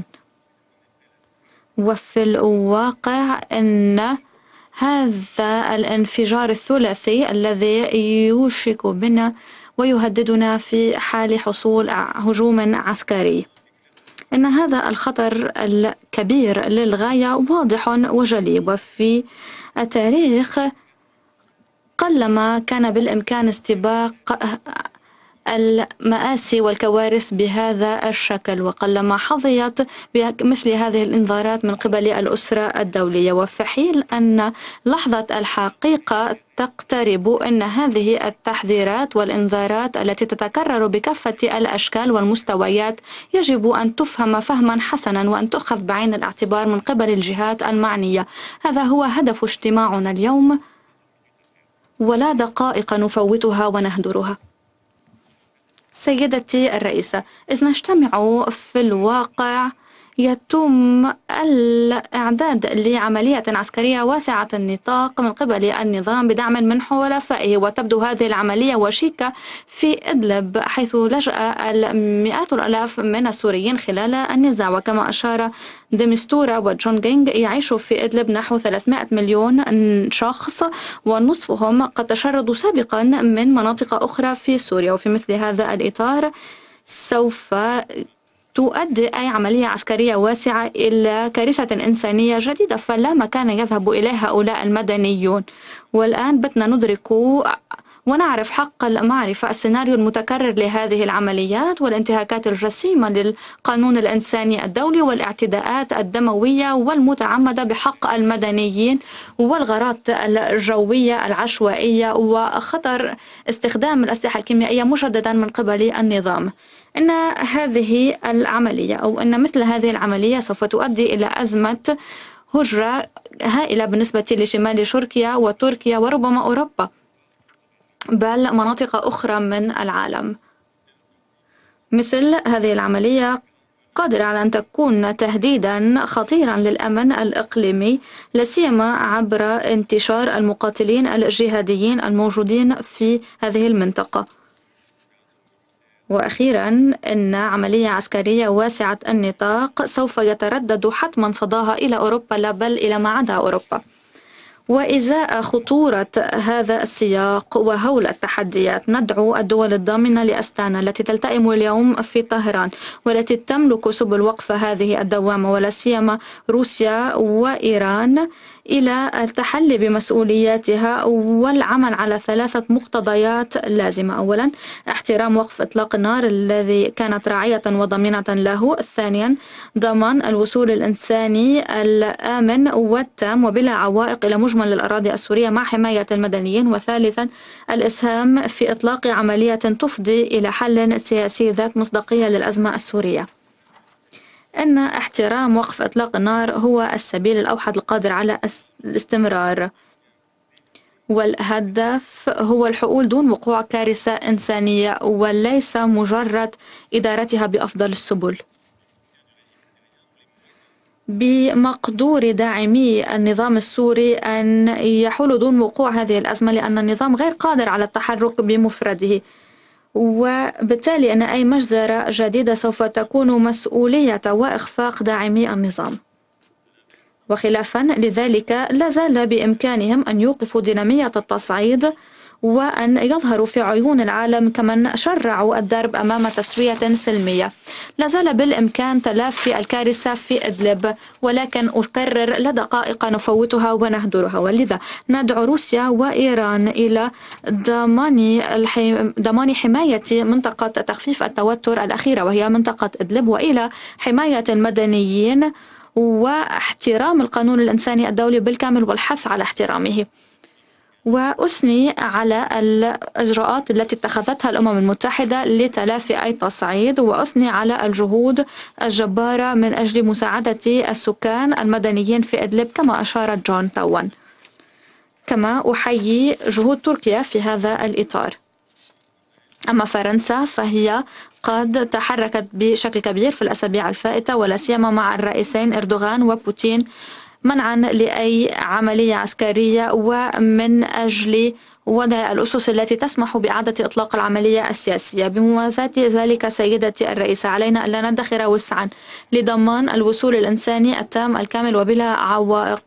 وفي الواقع أن هذا الانفجار الثلاثي الذي يوشك بنا ويهددنا في حال حصول هجوم عسكري، إن هذا الخطر الكبير للغاية واضح وجلي. وفي التاريخ قلما كان بالإمكان استباق المآسي والكوارث بهذا الشكل، وقلما حظيت بمثل هذه الإنذارات من قبل الأسرة الدولية. وفي حين أن لحظة الحقيقة تقترب، أن هذه التحذيرات والإنذارات التي تتكرر بكافة الأشكال والمستويات يجب أن تفهم فهما حسنا وأن تؤخذ بعين الاعتبار من قبل الجهات المعنية. هذا هو هدف اجتماعنا اليوم، ولا دقائق نفوتها ونهدرها. سيدتي الرئيسة، إذ نجتمع في الواقع يتم الإعداد لعملية عسكرية واسعة النطاق من قبل النظام بدعم من حلفائه، وتبدو هذه العملية وشيكة في إدلب، حيث لجأ المئات الآلاف من السوريين خلال النزاع. وكما أشار ديمستورا وجون جينغ، يعيش في إدلب نحو ثلاثمائة مليون شخص، ونصفهم قد تشردوا سابقا من مناطق أخرى في سوريا. وفي مثل هذا الإطار سوف تؤدي أي عملية عسكرية واسعة إلى كارثة إنسانية جديدة، فلا مكان يذهب إليه هؤلاء المدنيون. والآن بتنا ندرك ونعرف حق المعرفة السيناريو المتكرر لهذه العمليات والانتهاكات الجسيمة للقانون الإنساني الدولي والاعتداءات الدموية والمتعمدة بحق المدنيين والغارات الجوية العشوائية وخطر استخدام الأسلحة الكيميائية مجددا من قبل النظام. إن هذه العملية أو أن مثل هذه العملية سوف تؤدي إلى أزمة هجرة هائلة بالنسبة لشمال تركيا وتركيا وربما أوروبا، بل مناطق أخرى من العالم. مثل هذه العملية قادرة على أن تكون تهديدا خطيرا للأمن الإقليمي، لا سيما عبر انتشار المقاتلين الجهاديين الموجودين في هذه المنطقة. وأخيرا، إن عملية عسكرية واسعة النطاق سوف يتردد حتما صداها إلى أوروبا، لا بل إلى ما عدا أوروبا. وإزاء خطورة هذا السياق وهول التحديات، ندعو الدول الضامنة لأستانا التي تلتئم اليوم في طهران والتي تملك سبل وقف هذه الدوامة، ولا سيما روسيا وإيران، إلى التحلي بمسؤولياتها والعمل على ثلاثة مقتضيات لازمة. أولا، احترام وقف إطلاق النار الذي كانت راعية وضمينة له. ثانيا، ضمان الوصول الإنساني الآمن والتام وبلا عوائق إلى مجمل الأراضي السورية مع حماية المدنيين. وثالثا، الإسهام في إطلاق عملية تفضي إلى حل سياسي ذات مصداقية للأزمة السورية. أن احترام وقف إطلاق النار هو السبيل الأوحد القادر على الاستمرار، والهدف هو الحلول دون وقوع كارثة إنسانية وليس مجرد إدارتها بأفضل السبل. بمقدور داعمي النظام السوري أن يحول دون وقوع هذه الأزمة، لأن النظام غير قادر على التحرك بمفرده، وبالتالي أن أي مجزرة جديدة سوف تكون مسؤولية وإخفاق داعمي النظام. وخلافا لذلك، لا زال بإمكانهم أن يوقفوا دينامية التصعيد وأن يظهروا في عيون العالم كمن شرعوا الدرب أمام تسوية سلمية. لا زال بالإمكان تلافي الكارثة في إدلب، ولكن أكرر لا دقائق نفوتها ونهدرها. ولذا ندعو روسيا وإيران إلى ضمان ضمان حماية منطقة تخفيف التوتر الأخيرة وهي منطقة إدلب، وإلى حماية المدنيين واحترام القانون الإنساني الدولي بالكامل والحث على احترامه. وأثني على الإجراءات التي اتخذتها الأمم المتحدة لتلافي أي تصعيد، وأثني على الجهود الجبارة من أجل مساعدة السكان المدنيين في إدلب كما أشارت جون توان. كما أحيي جهود تركيا في هذا الإطار. أما فرنسا فهي قد تحركت بشكل كبير في الأسابيع الفائتة، ولا سيما مع الرئيسين إردوغان وبوتين، منعا لأي عملية عسكرية ومن أجل وضع الأسس التي تسمح بإعادة إطلاق العملية السياسية. بموازاة ذلك سيدتي الرئيسة، علينا ألا ندخر وسعا لضمان الوصول الإنساني التام الكامل وبلا عوائق،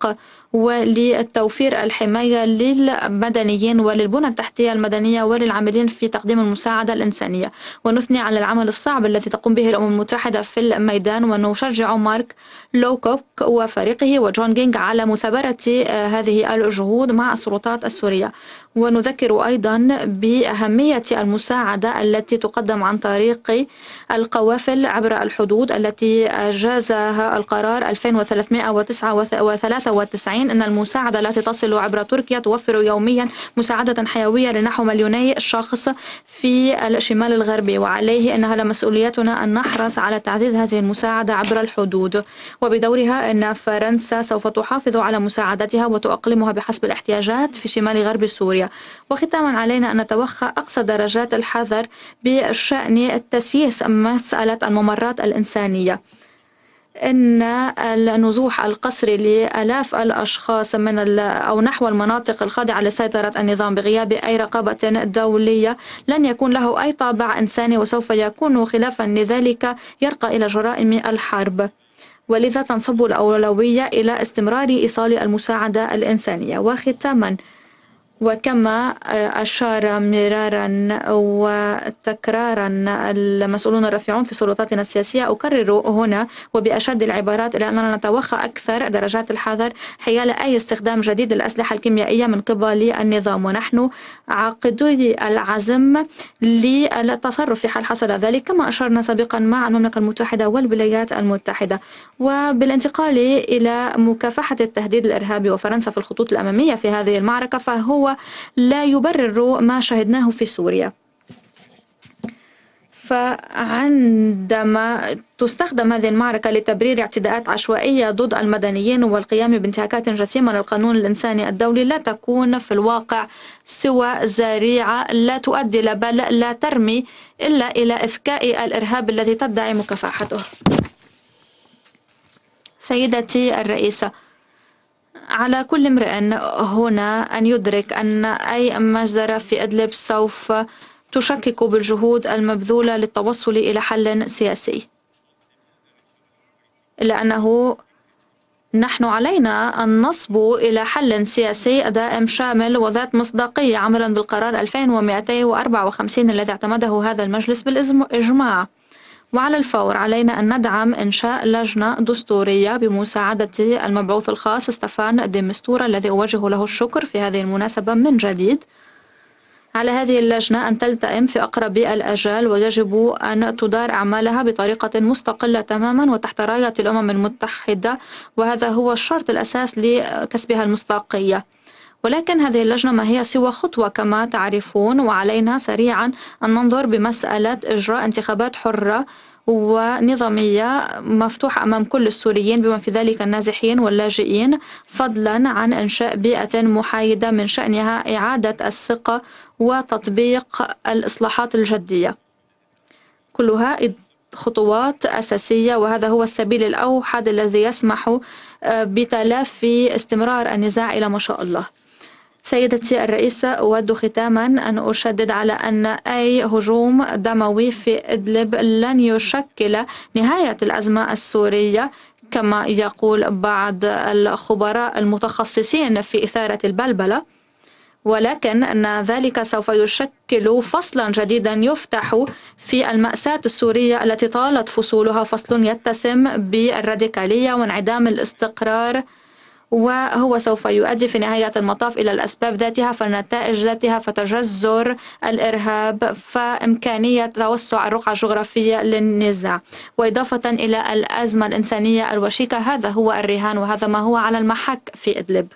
ولتوفير الحماية للمدنيين وللبنى التحتية المدنية وللعاملين في تقديم المساعدة الإنسانية. ونثني على العمل الصعب الذي تقوم به الأمم المتحدة في الميدان، ونشجع مارك لوكوك وفريقه وجون جينغ على مثابرة هذه الجهود مع السلطات السورية. ونذكر أيضا بأهمية المساعدة التي تقدم عن طريق القوافل عبر الحدود التي أجازها القرار ألفين وثلاثمائة وثلاثة وتسعين. أن المساعدة التي تصل عبر تركيا توفر يوميا مساعدة حيوية لنحو مليوني شخص في الشمال الغربي، وعليه أنها لمسؤوليتنا أن نحرص على تعزيز هذه المساعدة عبر الحدود. وبدورها أن فرنسا سوف تحافظ على مساعدتها وتؤقلمها بحسب الاحتياجات في شمال غرب سوريا. وختاما علينا أن نتوخى أقصى درجات الحذر بشأن تسييس مسألة الممرات الإنسانية. إن النزوح القسري لآلاف الأشخاص من أو نحو المناطق الخاضعة لسيطرة النظام بغياب أي رقابة دولية لن يكون له أي طابع إنساني، وسوف يكون خلافا لذلك يرقى إلى جرائم الحرب. ولذا تنصب الأولوية إلى استمرار إيصال المساعدة الإنسانية. وختاما، وكما أشار مرارا وتكرارا المسؤولون الرافعون في سلطاتنا السياسية، أكرر هنا وبأشد العبارات إلى أننا نتوخى أكثر درجات الحذر حيال أي استخدام جديد للأسلحة الكيميائية من قبل النظام، ونحن عاقدي العزم للتصرف في حال حصل ذلك، كما أشرنا سابقا مع المملكة المتحدة والولايات المتحدة. وبالانتقال إلى مكافحة التهديد الإرهابي وفرنسا في الخطوط الأمامية في هذه المعركة، فهو لا يبرر ما شاهدناه في سوريا. فعندما تستخدم هذه المعركة لتبرير اعتداءات عشوائية ضد المدنيين والقيام بانتهاكات جسيمة للقانون الإنساني الدولي، لا تكون في الواقع سوى ذريعة لا تؤدي لبل لا ترمي إلا إلى إذكاء الإرهاب الذي تدعي مكافحته. سيدتي الرئيسة، على كل امرئ هنا أن يدرك أن أي مجزرة في إدلب سوف تشكك بالجهود المبذولة للتوصل إلى حل سياسي، إلا أنه نحن علينا أن نصبو إلى حل سياسي دائم شامل وذات مصداقية عملا بالقرار ألفين ومئتين وأربعة وخمسين الذي اعتمده هذا المجلس بالإجماع. وعلى الفور علينا أن ندعم إنشاء لجنة دستورية بمساعدة المبعوث الخاص ستيفان دي مستورة الذي أوجه له الشكر في هذه المناسبة من جديد. على هذه اللجنة أن تلتئم في أقرب الأجال، ويجب أن تدار أعمالها بطريقة مستقلة تماما وتحت راية الأمم المتحدة، وهذا هو الشرط الأساس لكسبها المصداقية. ولكن هذه اللجنة ما هي سوى خطوة كما تعرفون، وعلينا سريعا أن ننظر بمسألة إجراء انتخابات حرة ونظامية مفتوحة أمام كل السوريين بما في ذلك النازحين واللاجئين، فضلا عن إنشاء بيئة محايدة من شأنها إعادة الثقة وتطبيق الإصلاحات الجدية. كلها خطوات أساسية، وهذا هو السبيل الأوحد الذي يسمح بتلافي استمرار النزاع إلى ما شاء الله. سيدتي الرئيسة، أود ختاما أن أشدد على أن أي هجوم دموي في إدلب لن يشكل نهاية الأزمة السورية كما يقول بعض الخبراء المتخصصين في إثارة البلبلة، ولكن أن ذلك سوف يشكل فصلا جديدا يفتح في المأساة السورية التي طالت فصولها، فصل يتسم بالراديكالية وانعدام الاستقرار، وهو سوف يؤدي في نهاية المطاف إلى الأسباب ذاتها فالنتائج ذاتها، فتجذر الإرهاب، فإمكانية توسع الرقعة الجغرافية للنزاع، وإضافة إلى الأزمة الإنسانية الوشيكة. هذا هو الرهان وهذا ما هو على المحك في إدلب.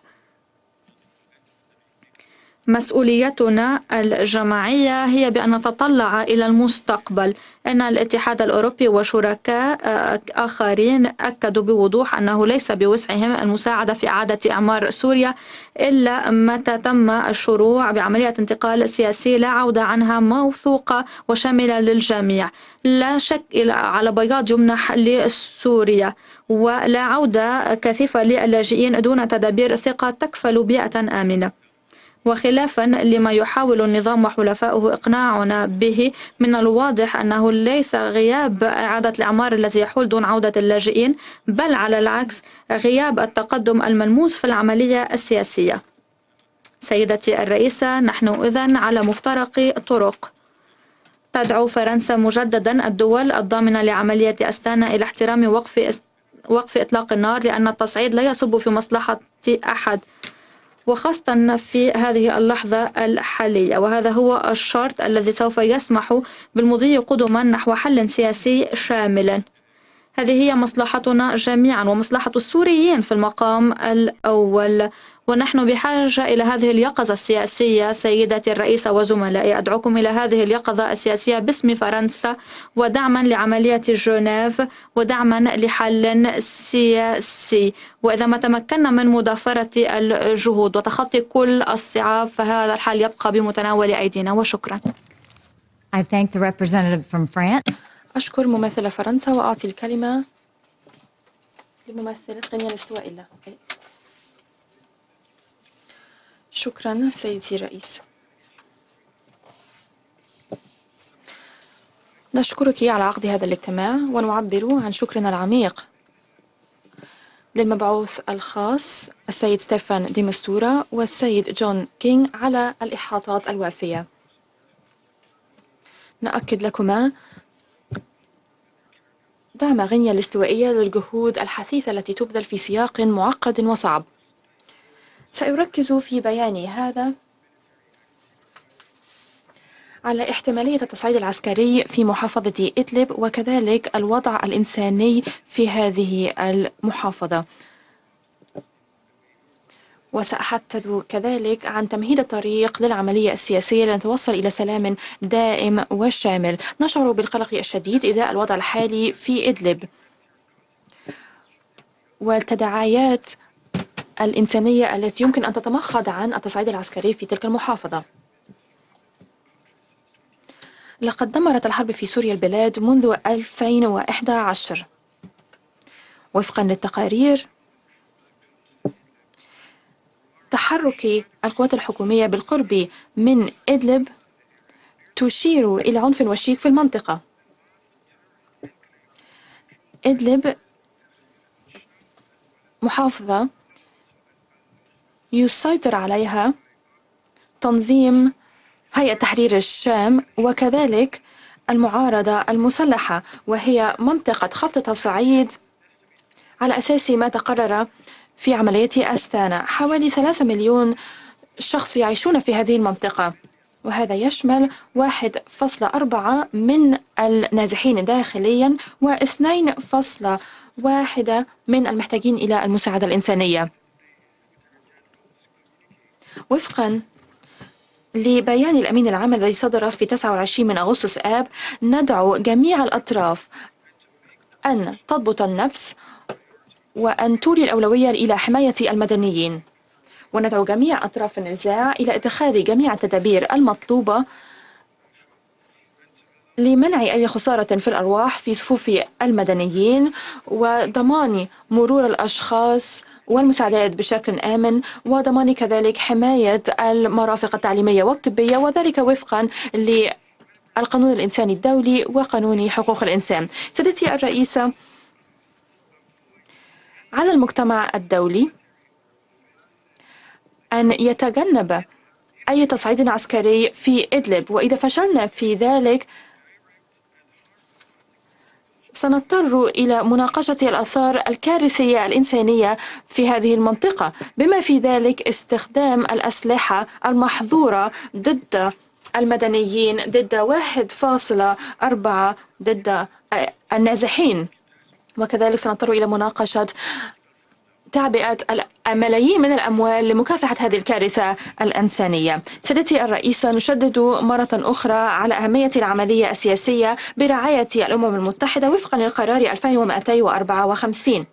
مسؤوليتنا الجماعية هي بأن نتطلع إلى المستقبل. أن الاتحاد الأوروبي وشركاء آخرين أكدوا بوضوح أنه ليس بوسعهم المساعدة في إعادة إعمار سوريا إلا متى تم الشروع بعملية انتقال سياسي لا عودة عنها، موثوقة وشاملة للجميع، لا شك على بياض يمنح لسوريا، ولا عودة كثيفة للاجئين دون تدابير ثقة تكفل بيئة آمنة. وخلافا لما يحاول النظام وحلفائه إقناعنا به، من الواضح أنه ليس غياب إعادة الإعمار الذي يحول دون عودة اللاجئين، بل على العكس غياب التقدم الملموس في العملية السياسية. سيدتي الرئيسة، نحن إذن على مفترق طرق. تدعو فرنسا مجددا الدول الضامنة لعملية أستانا إلى احترام وقف وقف إطلاق النار، لأن التصعيد لا يصب في مصلحة أحد، وخاصة في هذه اللحظة الحالية، وهذا هو الشرط الذي سوف يسمح بالمضي قدما نحو حل سياسي شامل. هذه هي مصلحتنا جميعا ومصلحة السوريين في المقام الأول، ونحن بحاجة إلى هذه اليقظة السياسية. سيدتي الرئيسة وزملائي، أدعوكم إلى هذه اليقظة السياسية باسم فرنسا، ودعما لعملية جنيف، ودعما لحل سياسي. وإذا ما تمكنا من مضافرة الجهود وتخطي كل الصعاب، فهذا الحل يبقى بمتناول أيدينا. وشكرا. I thank the representative from France. أشكر ممثل فرنسا وأعطي الكلمة لممثلة غينيا الاستوائية. شكرا سيدي الرئيس. نشكرك على عقد هذا الاجتماع، ونعبر عن شكرنا العميق للمبعوث الخاص السيد ستيفان دي مستورا والسيد جون كينغ على الإحاطات الوافية. نأكد لكما دعم غينيا الاستوائية للجهود الحثيثة التي تبذل في سياق معقد وصعب. سأركز في بياني هذا على احتمالية التصعيد العسكري في محافظة إدلب، وكذلك الوضع الإنساني في هذه المحافظة، وسأحدث كذلك عن تمهيد الطريق للعملية السياسية لنتوصل إلى سلام دائم وشامل. نشعر بالقلق الشديد إزاء الوضع الحالي في إدلب والتداعيات الإنسانية التي يمكن أن تتمخض عن التصعيد العسكري في تلك المحافظة. لقد دمرت الحرب في سوريا البلاد منذ ألفين وإحدى عشر. وفقا للتقارير، تحرك القوات الحكومية بالقرب من إدلب تشير إلى عنف وشيك في المنطقة. إدلب محافظة يسيطر عليها تنظيم هيئة تحرير الشام وكذلك المعارضة المسلحة، وهي منطقة خفض تصعيد على أساس ما تقرر في عملية أستانا. حوالي ثلاثة مليون شخص يعيشون في هذه المنطقة، وهذا يشمل واحد فاصلة أربعة من النازحين داخليا واثنين فاصلة واحد من المحتاجين إلى المساعدة الإنسانية. وفقا لبيان الأمين العام الذي صدر في تسعة وعشرين من أغسطس آب، ندعو جميع الأطراف أن تضبط النفس وأن تولي الأولوية إلى حماية المدنيين، وندعو جميع أطراف النزاع إلى اتخاذ جميع التدابير المطلوبة لمنع أي خسارة في الأرواح في صفوف المدنيين، وضمان مرور الأشخاص والمساعدات بشكل آمن، وضمان كذلك حماية المرافق التعليمية والطبية، وذلك وفقا للقانون الإنساني الدولي وقانون حقوق الإنسان. سيدتي الرئيسة، على المجتمع الدولي أن يتجنب أي تصعيد عسكري في إدلب، وإذا فشلنا في ذلك سنضطر إلى مناقشة الآثار الكارثية الإنسانية في هذه المنطقة، بما في ذلك استخدام الأسلحة المحظورة ضد المدنيين، ضد واحد فاصلة أربعة ضد النازحين، وكذلك سنضطر إلى مناقشة تعبئة الملايين من الأموال لمكافحة هذه الكارثة الإنسانية. سيدتي الرئيسة، نشدد مرة أخرى على أهمية العملية السياسية برعاية الأمم المتحدة وفقا للقرار ألفين ومئتين وأربعة وخمسين.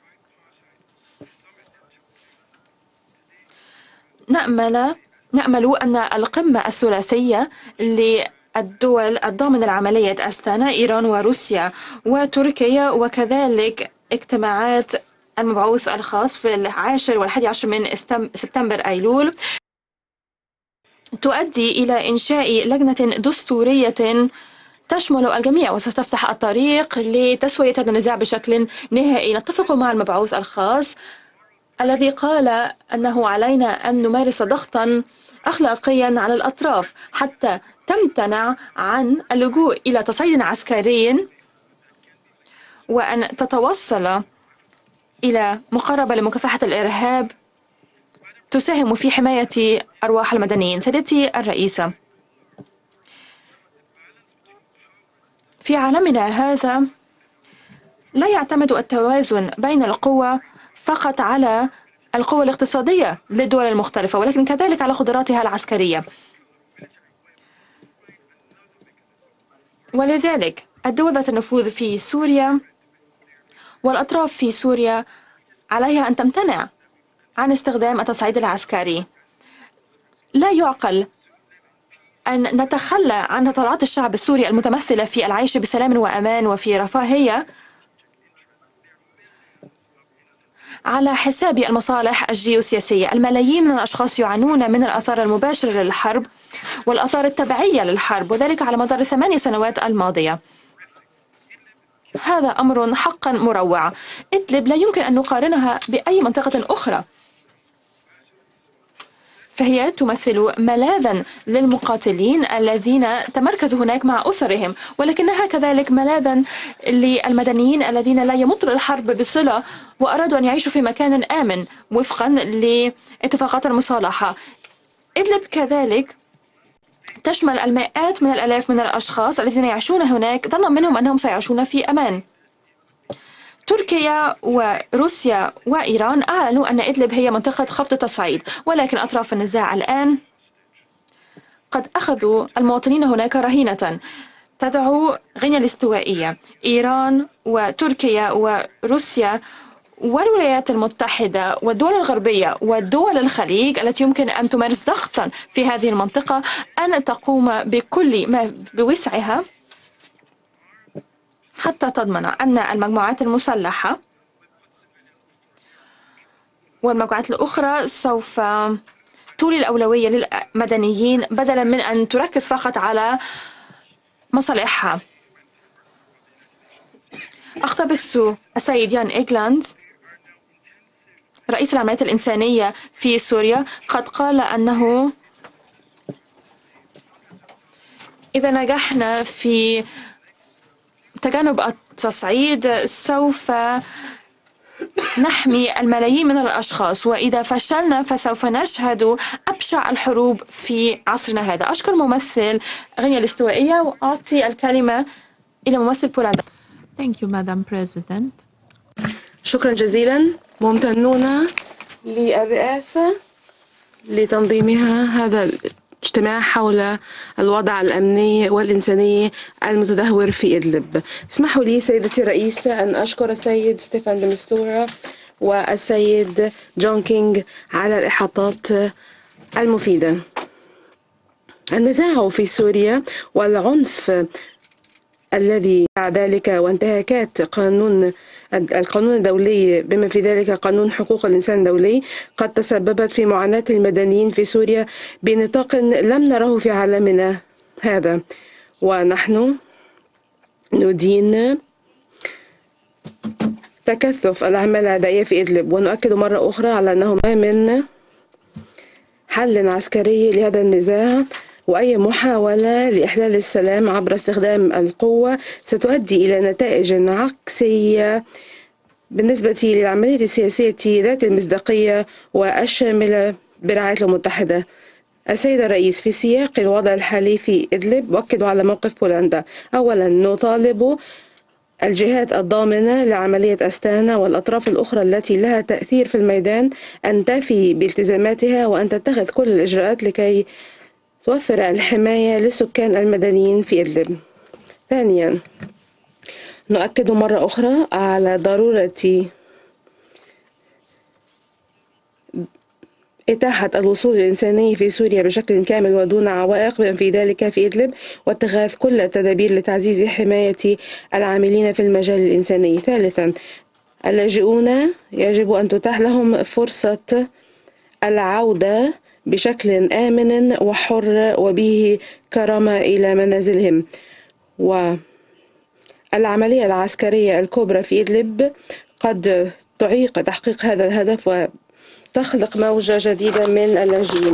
نأمل نأمل أن القمة الثلاثية للدول الضامنة لعملية أستانا، إيران وروسيا وتركيا، وكذلك اجتماعات المبعوث الخاص في العاشر والحادي عشر من سبتمبر أيلول تؤدي إلى إنشاء لجنة دستورية تشمل الجميع وستفتح الطريق لتسوية هذا النزاع بشكل نهائي. نتفق مع المبعوث الخاص الذي قال أنه علينا أن نمارس ضغطا أخلاقيا على الأطراف حتى تمتنع عن اللجوء إلى تصعيد عسكري وأن تتوصل إلى مقاربة لمكافحة الإرهاب تساهم في حماية أرواح المدنيين. سيدتي الرئيسة، في عالمنا هذا لا يعتمد التوازن بين القوى فقط على القوى الاقتصادية للدول المختلفة، ولكن كذلك على قدراتها العسكرية. ولذلك الدول ذات النفوذ في سوريا والأطراف في سوريا عليها أن تمتنع عن استخدام التصعيد العسكري. لا يعقل أن نتخلى عن طلعات الشعب السوري المتمثلة في العيش بسلام وأمان وفي رفاهية على حساب المصالح الجيوسياسية. الملايين من الأشخاص يعانون من الآثار المباشرة للحرب والآثار التبعية للحرب، وذلك على مدار الثمانية سنوات الماضية. هذا أمر حقا مروع. إدلب لا يمكن أن نقارنها بأي منطقة أخرى، فهي تمثل ملاذا للمقاتلين الذين تمركزوا هناك مع أسرهم، ولكنها كذلك ملاذا للمدنيين الذين لا يمطر الحرب بصلة وأرادوا أن يعيشوا في مكان آمن وفقا لاتفاقات المصالحة. إدلب كذلك تشمل المئات من الآلاف من الأشخاص الذين يعيشون هناك ظنا منهم أنهم سيعيشون في أمان. تركيا وروسيا وإيران أعلنوا أن إدلب هي منطقة خفض تصعيد، ولكن أطراف النزاع الآن قد أخذوا المواطنين هناك رهينة تدعو غينيا الاستوائية. إيران وتركيا وروسيا والولايات المتحدة والدول الغربية ودول الخليج التي يمكن أن تمارس ضغطا في هذه المنطقة أن تقوم بكل ما بوسعها حتى تضمن أن المجموعات المسلحة والمجموعات الأخرى سوف تولي الأولوية للمدنيين بدلا من أن تركز فقط على مصالحها. أقتبس السيد يان إيغلاند رئيس العمليات الإنسانية في سوريا قد قال أنه إذا نجحنا في تجنب التصعيد سوف نحمي الملايين من الأشخاص، وإذا فشلنا فسوف نشهد أبشع الحروب في عصرنا هذا. أشكر ممثل غينيا الاستوائية وأعطي الكلمة إلى ممثل بولندا. Thank you, Madam President. شكرا جزيلا. ممتنون للرئاسة لتنظيمها هذا اجتماع حول الوضع الأمني والإنساني المتدهور في إدلب. اسمحوا لي سيدتي الرئيسة أن أشكر السيد ستيفان دي مستورا والسيد جون كينغ على الإحاطات المفيدة. النزاع في سوريا والعنف الذي ذلك وانتهاكات قانون القانون الدولي بما في ذلك قانون حقوق الإنسان الدولي قد تسببت في معاناة المدنيين في سوريا بنطاق لم نره في عالمنا هذا، ونحن ندين تكثف الأعمال العدائية في إدلب، ونؤكد مرة أخرى على أنه ما من حل عسكري لهذا النزاع، وأي محاولة لإحلال السلام عبر استخدام القوة ستؤدي إلى نتائج عكسية بالنسبة للعملية السياسية ذات المصداقية والشاملة برعاية الأمم المتحدة. السيد الرئيس، في سياق الوضع الحالي في إدلب وأكدوا على موقف بولندا. أولا، نطالب الجهات الضامنة لعملية أستانا والأطراف الأخرى التي لها تأثير في الميدان أن تفي بالتزاماتها وأن تتخذ كل الإجراءات لكي توفر الحماية للسكان المدنيين في إدلب. ثانيا، نؤكد مرة أخرى على ضرورة إتاحة الوصول الإنساني في سوريا بشكل كامل ودون عوائق بما في ذلك في إدلب، واتخاذ كل التدابير لتعزيز حماية العاملين في المجال الإنساني. ثالثا، اللاجئون يجب أن تتاح لهم فرصة العودة بشكل آمن وحر وبه كرامة إلى منازلهم. والعملية العسكرية الكبرى في إدلب قد تعيق تحقيق هذا الهدف وتخلق موجة جديدة من اللاجئين.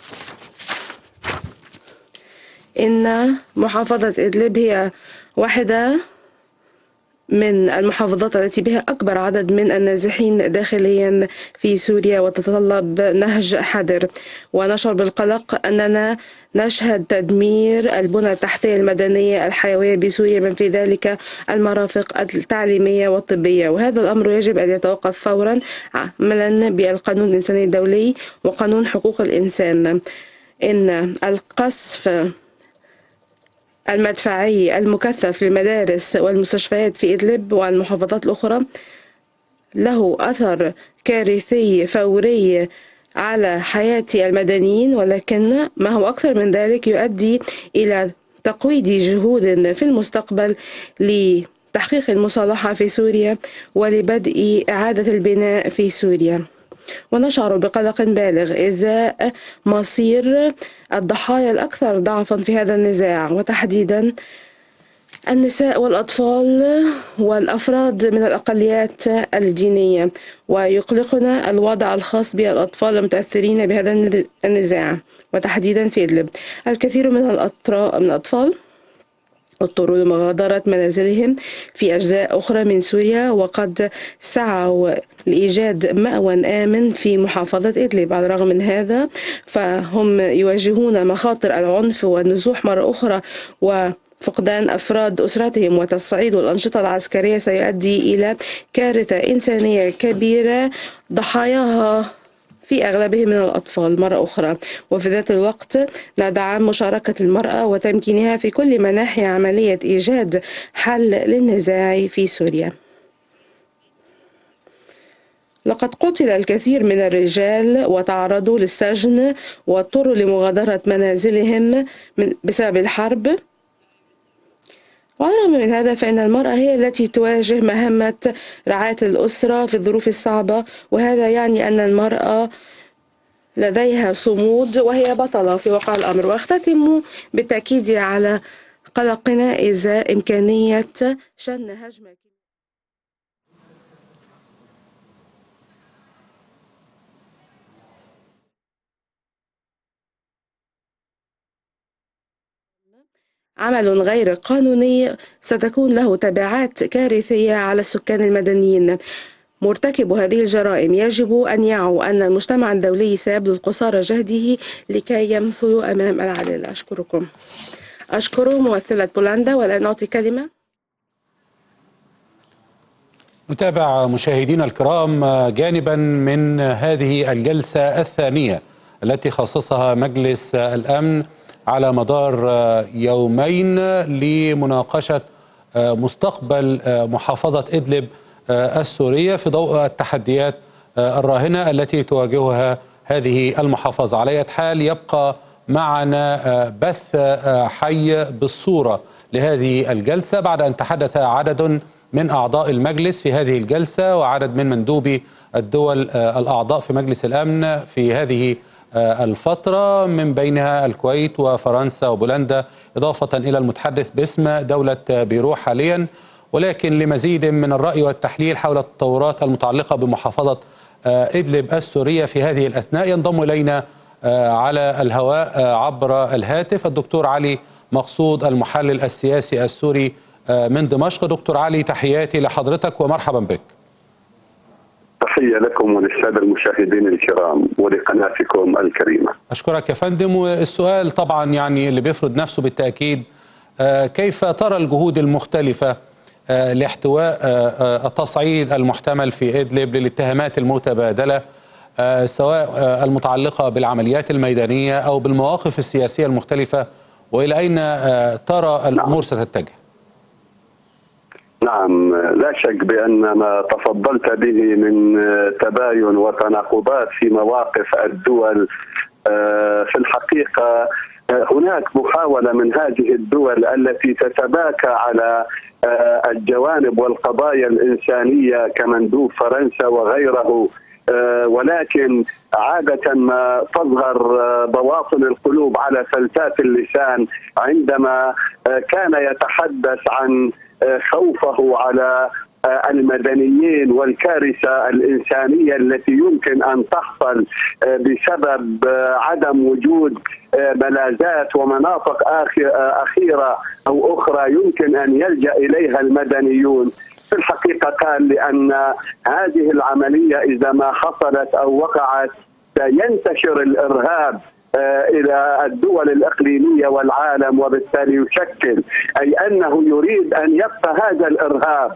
إن محافظة إدلب هي واحدة من المحافظات التي بها أكبر عدد من النازحين داخليا في سوريا، وتتطلب نهج حذر. ونشعر بالقلق أننا نشهد تدمير البنى التحتية المدنية الحيوية بسوريا، من في ذلك المرافق التعليمية والطبية، وهذا الأمر يجب أن يتوقف فورا عملا بالقانون الإنساني الدولي وقانون حقوق الإنسان. إن القصف المدفعي المكثف للمدارس والمستشفيات في إدلب والمحافظات الأخرى له أثر كارثي فوري على حياة المدنيين، ولكن ما هو أكثر من ذلك يؤدي إلى تقويض جهود في المستقبل لتحقيق المصالحة في سوريا ولبدء إعادة البناء في سوريا. ونشعر بقلق بالغ إزاء مصير الضحايا الأكثر ضعفا في هذا النزاع، وتحديدا النساء والأطفال والأفراد من الأقليات الدينية. ويقلقنا الوضع الخاص بالأطفال المتأثرين بهذا النزاع، وتحديدا في إدلب الكثير من الأطفال اضطروا لمغادرة منازلهم في أجزاء أخرى من سوريا، وقد سعوا لإيجاد مأوى آمن في محافظة إدلب. على الرغم من هذا فهم يواجهون مخاطر العنف والنزوح مرة أخرى، وفقدان أفراد أسرتهم وتصعيد الأنشطة العسكرية سيؤدي إلى كارثة إنسانية كبيرة ضحاياها في أغلبهم من الأطفال مرة أخرى. وفي ذات الوقت ندعم مشاركة المرأة وتمكينها في كل مناحي عملية إيجاد حل للنزاع في سوريا. لقد قتل الكثير من الرجال وتعرضوا للسجن واضطروا لمغادرة منازلهم بسبب الحرب. وعلى الرغم من هذا فإن المرأة هي التي تواجه مهمة رعاية الأسرة في الظروف الصعبة، وهذا يعني أن المرأة لديها صمود وهي بطلة في واقع الأمر. وأختتم بالتأكيد على قلقنا إزاء إمكانية شن هجمة عمل غير قانوني ستكون له تبعات كارثية على السكان المدنيين. مرتكب هذه الجرائم يجب أن يعوا أن المجتمع الدولي سيبذل قصارى جهده لكي يمثلوا أمام العدل. أشكركم. أشكر ممثلة بولندا، والآن نعطي كلمة. نتابع مشاهدينا الكرام جانبا من هذه الجلسة الثانية التي خصصها مجلس الأمن على مدار يومين لمناقشة مستقبل محافظة إدلب السورية في ضوء التحديات الراهنة التي تواجهها هذه المحافظة. على أي حال يبقى معنا بث حي بالصورة لهذه الجلسة بعد أن تحدث عدد من أعضاء المجلس في هذه الجلسة وعدد من مندوبي الدول الأعضاء في مجلس الأمن في هذه الفترة، من بينها الكويت وفرنسا وبولندا، إضافة إلى المتحدث باسم دولة بيرو حاليا. ولكن لمزيد من الرأي والتحليل حول التطورات المتعلقة بمحافظة إدلب السورية في هذه الأثناء ينضم إلينا على الهواء عبر الهاتف الدكتور علي مقصود المحلل السياسي السوري من دمشق. دكتور علي، تحياتي لحضرتك ومرحبا بك. تحية لكم وللسادة المشاهدين الكرام ولقناتكم الكريمة. أشكرك يا فندم. والسؤال طبعا يعني اللي بيفرض نفسه بالتأكيد، كيف ترى الجهود المختلفة لاحتواء التصعيد المحتمل في إدلب للاتهامات المتبادلة سواء المتعلقة بالعمليات الميدانية أو بالمواقف السياسية المختلفة، وإلى أين ترى الأمور ستتجه؟ نعم، لا شك بأن ما تفضلت به من تباين وتناقضات في مواقف الدول في الحقيقة هناك محاولة من هذه الدول التي تتباكى على الجوانب والقضايا الإنسانية كمندوب فرنسا وغيره ولكن عادة ما تظهر بواطن القلوب على فلتات اللسان عندما كان يتحدث عن خوفه على المدنيين والكارثة الإنسانية التي يمكن أن تحصل بسبب عدم وجود ملاذات ومناطق أخيرة أو أخرى يمكن أن يلجأ إليها المدنيون. في الحقيقة قال لأن هذه العملية إذا ما حصلت أو وقعت سينتشر الإرهاب إلى الدول الإقليمية والعالم، وبالتالي يشكل أي أنه يريد أن يبقى هذا الإرهاب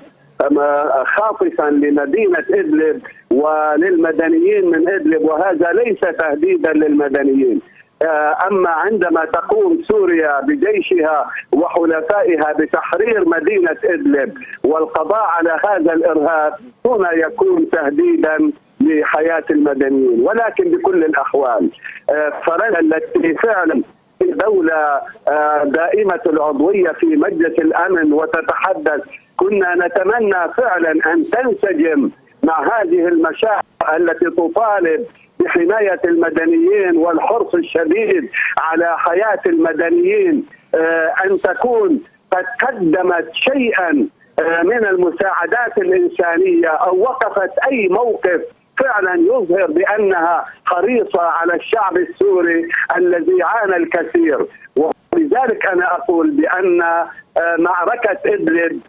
خاطفا لمدينة إدلب وللمدنيين من إدلب، وهذا ليس تهديدا للمدنيين. أما عندما تقوم سوريا بجيشها وحلفائها بتحرير مدينة إدلب والقضاء على هذا الإرهاب، هنا يكون تهديدا لحياة المدنيين. ولكن بكل الأحوال فرنسا التي فعلا دولة دائمة العضوية في مجلس الأمن وتتحدث، كنا نتمنى فعلا أن تنسجم مع هذه المشاعر التي تطالب بحماية المدنيين والحرص الشديد على حياة المدنيين، أن تكون قد قدمت شيئا من المساعدات الإنسانية أو وقفت أي موقف فعلا يظهر بأنها حريصة على الشعب السوري الذي عانى الكثير. ولذلك أنا أقول بأن معركة إدلب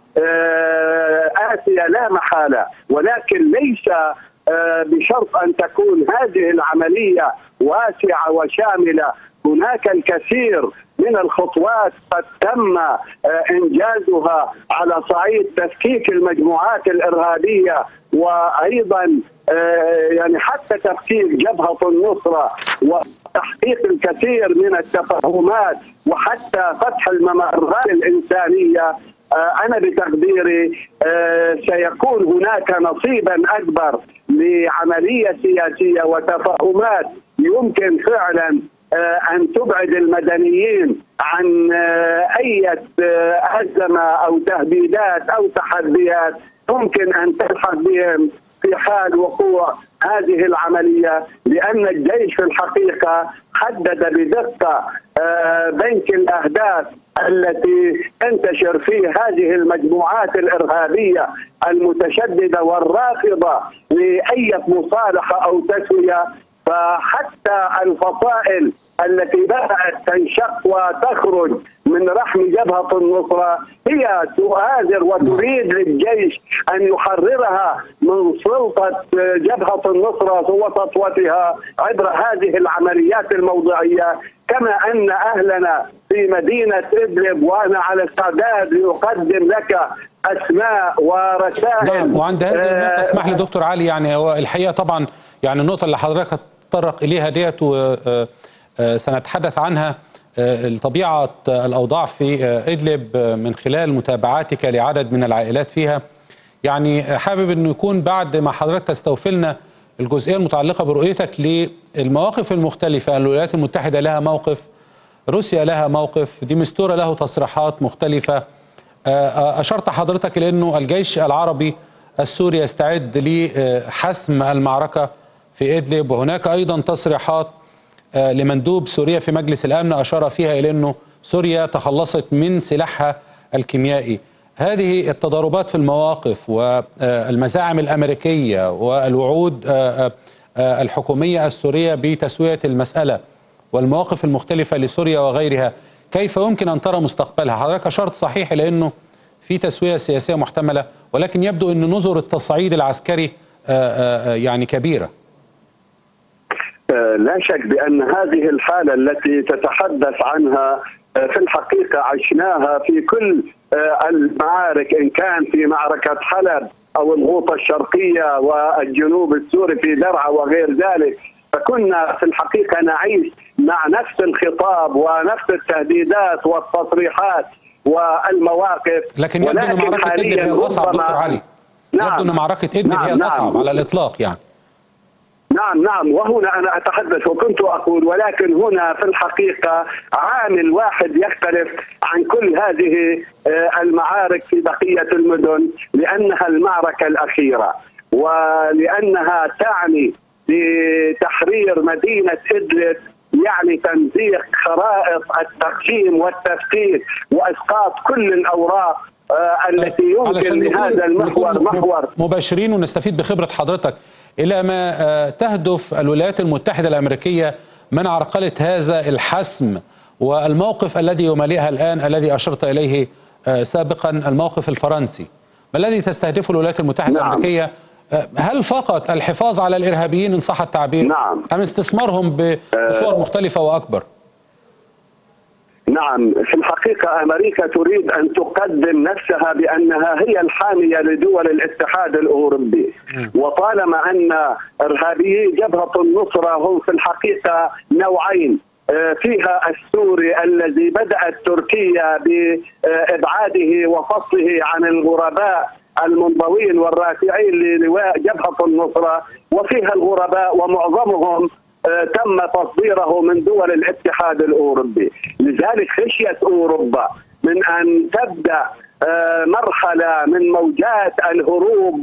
آتية لا محالة، ولكن ليس بشرط أن تكون هذه العملية واسعة وشاملة. هناك الكثير من الخطوات قد تم إنجازها على صعيد تفكيك المجموعات الإرهابية، وأيضا يعني حتى تفكيك جبهة النصرة وتحقيق الكثير من التفاهمات وحتى فتح الممرات الإنسانية. أنا بتقديري سيكون هناك نصيبا أكبر لعملية سياسية وتفاهمات يمكن فعلا أن تبعد المدنيين عن أي أزمة أو تهديدات أو تحديات ممكن أن تلحق بهم في حال وقوع هذه العملية، لأن الجيش في الحقيقة حدد بدقة بنك الأهداف التي تنتشر فيه هذه المجموعات الإرهابية المتشددة والرافضة لأي مصالحة أو تسوية. فحتى الفصائل التي بدأت تنشق وتخرج من رحم جبهة النصرة هي تؤازر وتريد للجيش أن يحررها من سلطة جبهة النصرة وسطوتها عبر هذه العمليات الموضعية. كما أن أهلنا في مدينة إدلب، وأنا على استعداد لأقدم لك أسماء ورسائل. نعم، وعند هذه النقطة اسمح لي دكتور علي، يعني هو الحقيقة طبعا يعني النقطة اللي حضرتك تطرق إليها ديت وسنتحدث عنها، طبيعة الأوضاع في إدلب من خلال متابعاتك لعدد من العائلات فيها. يعني حابب أنه يكون بعد ما حضرتك تستوفلنا الجزئية المتعلقة برؤيتك للمواقف المختلفة. الولايات المتحدة لها موقف، روسيا لها موقف، دي مستورة له تصريحات مختلفة. أشرت حضرتك إلى أنه الجيش العربي السوري يستعد لحسم المعركة في إدلب، وهناك أيضا تصريحات لمندوب سوريا في مجلس الأمن أشار فيها إلى أنه سوريا تخلصت من سلاحها الكيميائي. هذه التضاربات في المواقف والمزاعم الأمريكية والوعود الحكومية السورية بتسوية المسألة والمواقف المختلفة لسوريا وغيرها، كيف يمكن أن ترى مستقبلها؟ حضرتك أشرت صحيح إلى أنه في تسوية سياسية محتملة، ولكن يبدو أن نظر التصعيد العسكري يعني كبيرة. لا شك بأن هذه الحالة التي تتحدث عنها في الحقيقة عشناها في كل المعارك، إن كان في معركة حلب أو الغوطة الشرقية والجنوب السوري في درعا وغير ذلك. فكنا في الحقيقة نعيش مع نفس الخطاب ونفس التهديدات والتصريحات والمواقف. لكن يبدو أن معركة إدلب هي الأصعب دكتور علي. نعم، يبدو أن معركة إدلب نعم هي الأصعب نعم على الإطلاق يعني. نعم نعم وهنا أنا أتحدث وكنت أقول، ولكن هنا في الحقيقة عامل واحد يختلف عن كل هذه المعارك في بقية المدن، لأنها المعركة الأخيرة. ولأنها تعني بتحرير مدينة إدلب، يعني تمزيق خرائط التقسيم والتفكيك وإسقاط كل الأوراق التي يمكن لهذا المحور محور مباشرين ونستفيد بخبرة حضرتك. إلى ما تهدف الولايات المتحدة الأمريكية من عرقلة هذا الحسم والموقف الذي يمالئها الآن الذي أشرت إليه سابقا، الموقف الفرنسي؟ ما الذي تستهدفه الولايات المتحدة نعم. الأمريكية؟ هل فقط الحفاظ على الإرهابيين إن صح التعبير؟ نعم. أم استثمارهم بصور مختلفة وأكبر؟ نعم، في الحقيقة أمريكا تريد أن تقدم نفسها بأنها هي الحامية لدول الاتحاد الأوروبي، وطالما أن إرهابيي جبهة النصرة هم في الحقيقة نوعين، فيها السوري الذي بدأت تركيا بإبعاده وفصله عن الغرباء المنضوين والرافعين للواء جبهة النصرة، وفيها الغرباء ومعظمهم تم تصديره من دول الاتحاد الأوروبي. لذلك خشية أوروبا من أن تبدأ مرحلة من موجات الهروب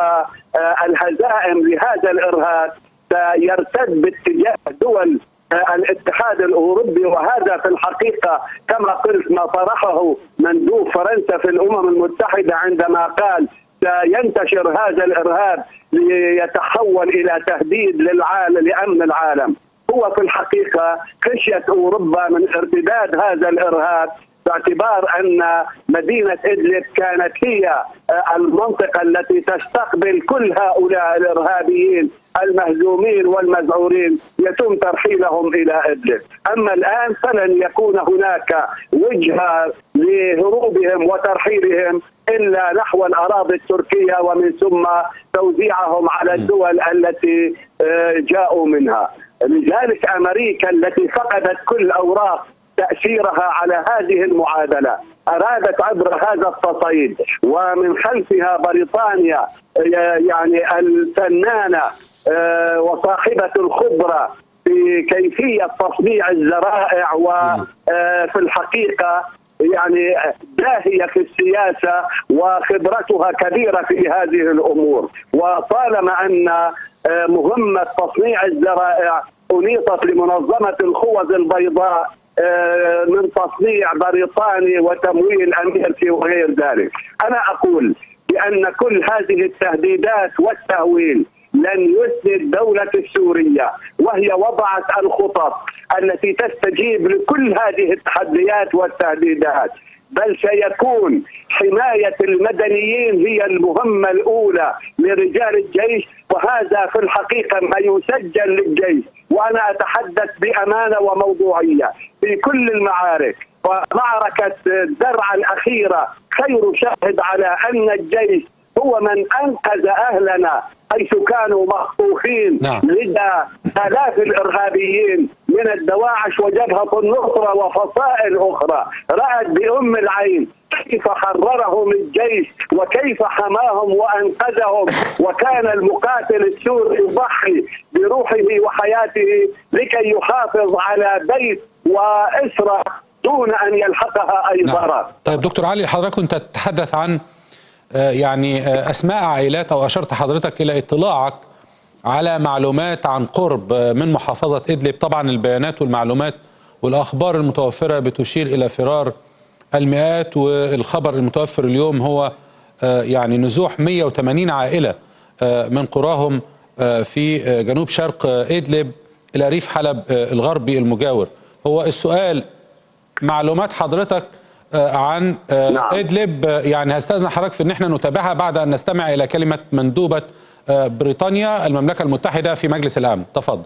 والهزائم لهذا الإرهاب سيرتد باتجاه دول الاتحاد الأوروبي، وهذا في الحقيقة كما قلت ما طرحه مندوب فرنسا في الأمم المتحدة عندما قال سينتشر هذا الإرهاب ليتحول إلى تهديد للعالم لأمن العالم. هو في الحقيقة خشية أوروبا من ارتداد هذا الإرهاب، باعتبار أن مدينة إدلب كانت هي المنطقة التي تستقبل كل هؤلاء الإرهابيين المهزومين والمذعورين يتم ترحيلهم إلى إدلب. أما الآن فلن يكون هناك وجهة لهروبهم وترحيلهم إلا نحو الأراضي التركية، ومن ثم توزيعهم على الدول التي جاءوا منها. لذلك أمريكا التي فقدت كل أوراق تأثيرها على هذه المعادلة أرادت عبر هذا التصعيد، ومن خلفها بريطانيا يعني الفنانة وصاحبة الخبرة في كيفية تصنيع الزرائع، وفي الحقيقة يعني داهية في السياسة وخبرتها كبيرة في هذه الأمور. وطالما أن مهمة تصنيع الزرائع أنيطت لمنظمة الخوذ البيضاء من تصنيع بريطاني وتمويل أمريكي وغير ذلك، أنا أقول بأن كل هذه التهديدات والتهويل لن يسند الدولة السورية، وهي وضعت الخطط التي تستجيب لكل هذه التحديات والتهديدات، بل سيكون حماية المدنيين هي المهمة الأولى لرجال الجيش، وهذا في الحقيقة ما يسجل للجيش. وأنا أتحدث بأمانة وموضوعية في كل المعارك، ومعركة الدرعا الأخيرة خير شاهد على أن الجيش هو من أنقذ أهلنا حيث كانوا مخطوفين نعم. لدى آلاف الإرهابيين من الدواعش وجبهة النصرة وفصائل أخرى، رأت بأم العين كيف حررهم الجيش وكيف حماهم وأنقذهم، وكان المقاتل السوري يضحي بروحه وحياته لكي يحافظ على بيت وأسرة دون أن يلحقها أي ضرر. نعم. طيب دكتور علي، حضرتك كنت تتحدث عن يعني أسماء عائلات، أو أشرت حضرتك إلى اطلاعك على معلومات عن قرب من محافظة إدلب. طبعا البيانات والمعلومات والأخبار المتوفرة بتشير إلى فرار المئات، والخبر المتوفر اليوم هو يعني نزوح مئة وثمانين عائلة من قراهم في جنوب شرق إدلب إلى ريف حلب الغربي المجاور. هو السؤال معلومات حضرتك عن نعم. إدلب، يعني هستأذن حضرتك في ان احنا نتابعها بعد ان نستمع الى كلمة مندوبة بريطانيا المملكة المتحدة في مجلس الأمن. تفضل.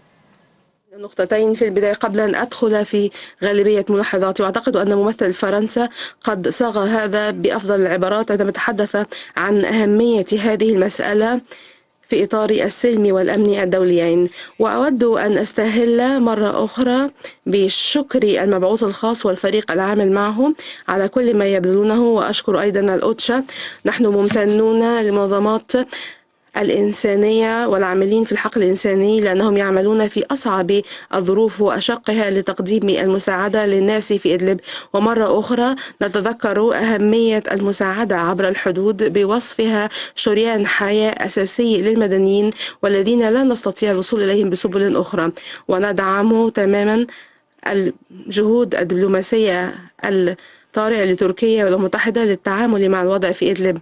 نقطتين في البداية قبل أن أدخل في غالبية ملاحظاتي، وأعتقد أن ممثل فرنسا قد صاغ هذا بأفضل العبارات عندما تحدث عن أهمية هذه المسألة في إطار السلم والأمن الدوليين. وأود أن أستهل مرة أخرى بشكر المبعوث الخاص والفريق العامل معه على كل ما يبذلونه، وأشكر أيضا الأوتشا. نحن ممتنون لمنظمات الإنسانية والعاملين في الحقل الإنساني، لأنهم يعملون في أصعب الظروف وأشقها لتقديم المساعدة للناس في إدلب. ومرة أخرى نتذكر أهمية المساعدة عبر الحدود بوصفها شريان حياة أساسي للمدنيين والذين لا نستطيع الوصول إليهم بسبل أخرى. وندعم تماما الجهود الدبلوماسية الطارئة لتركيا والأمم المتحدة للتعامل مع الوضع في إدلب،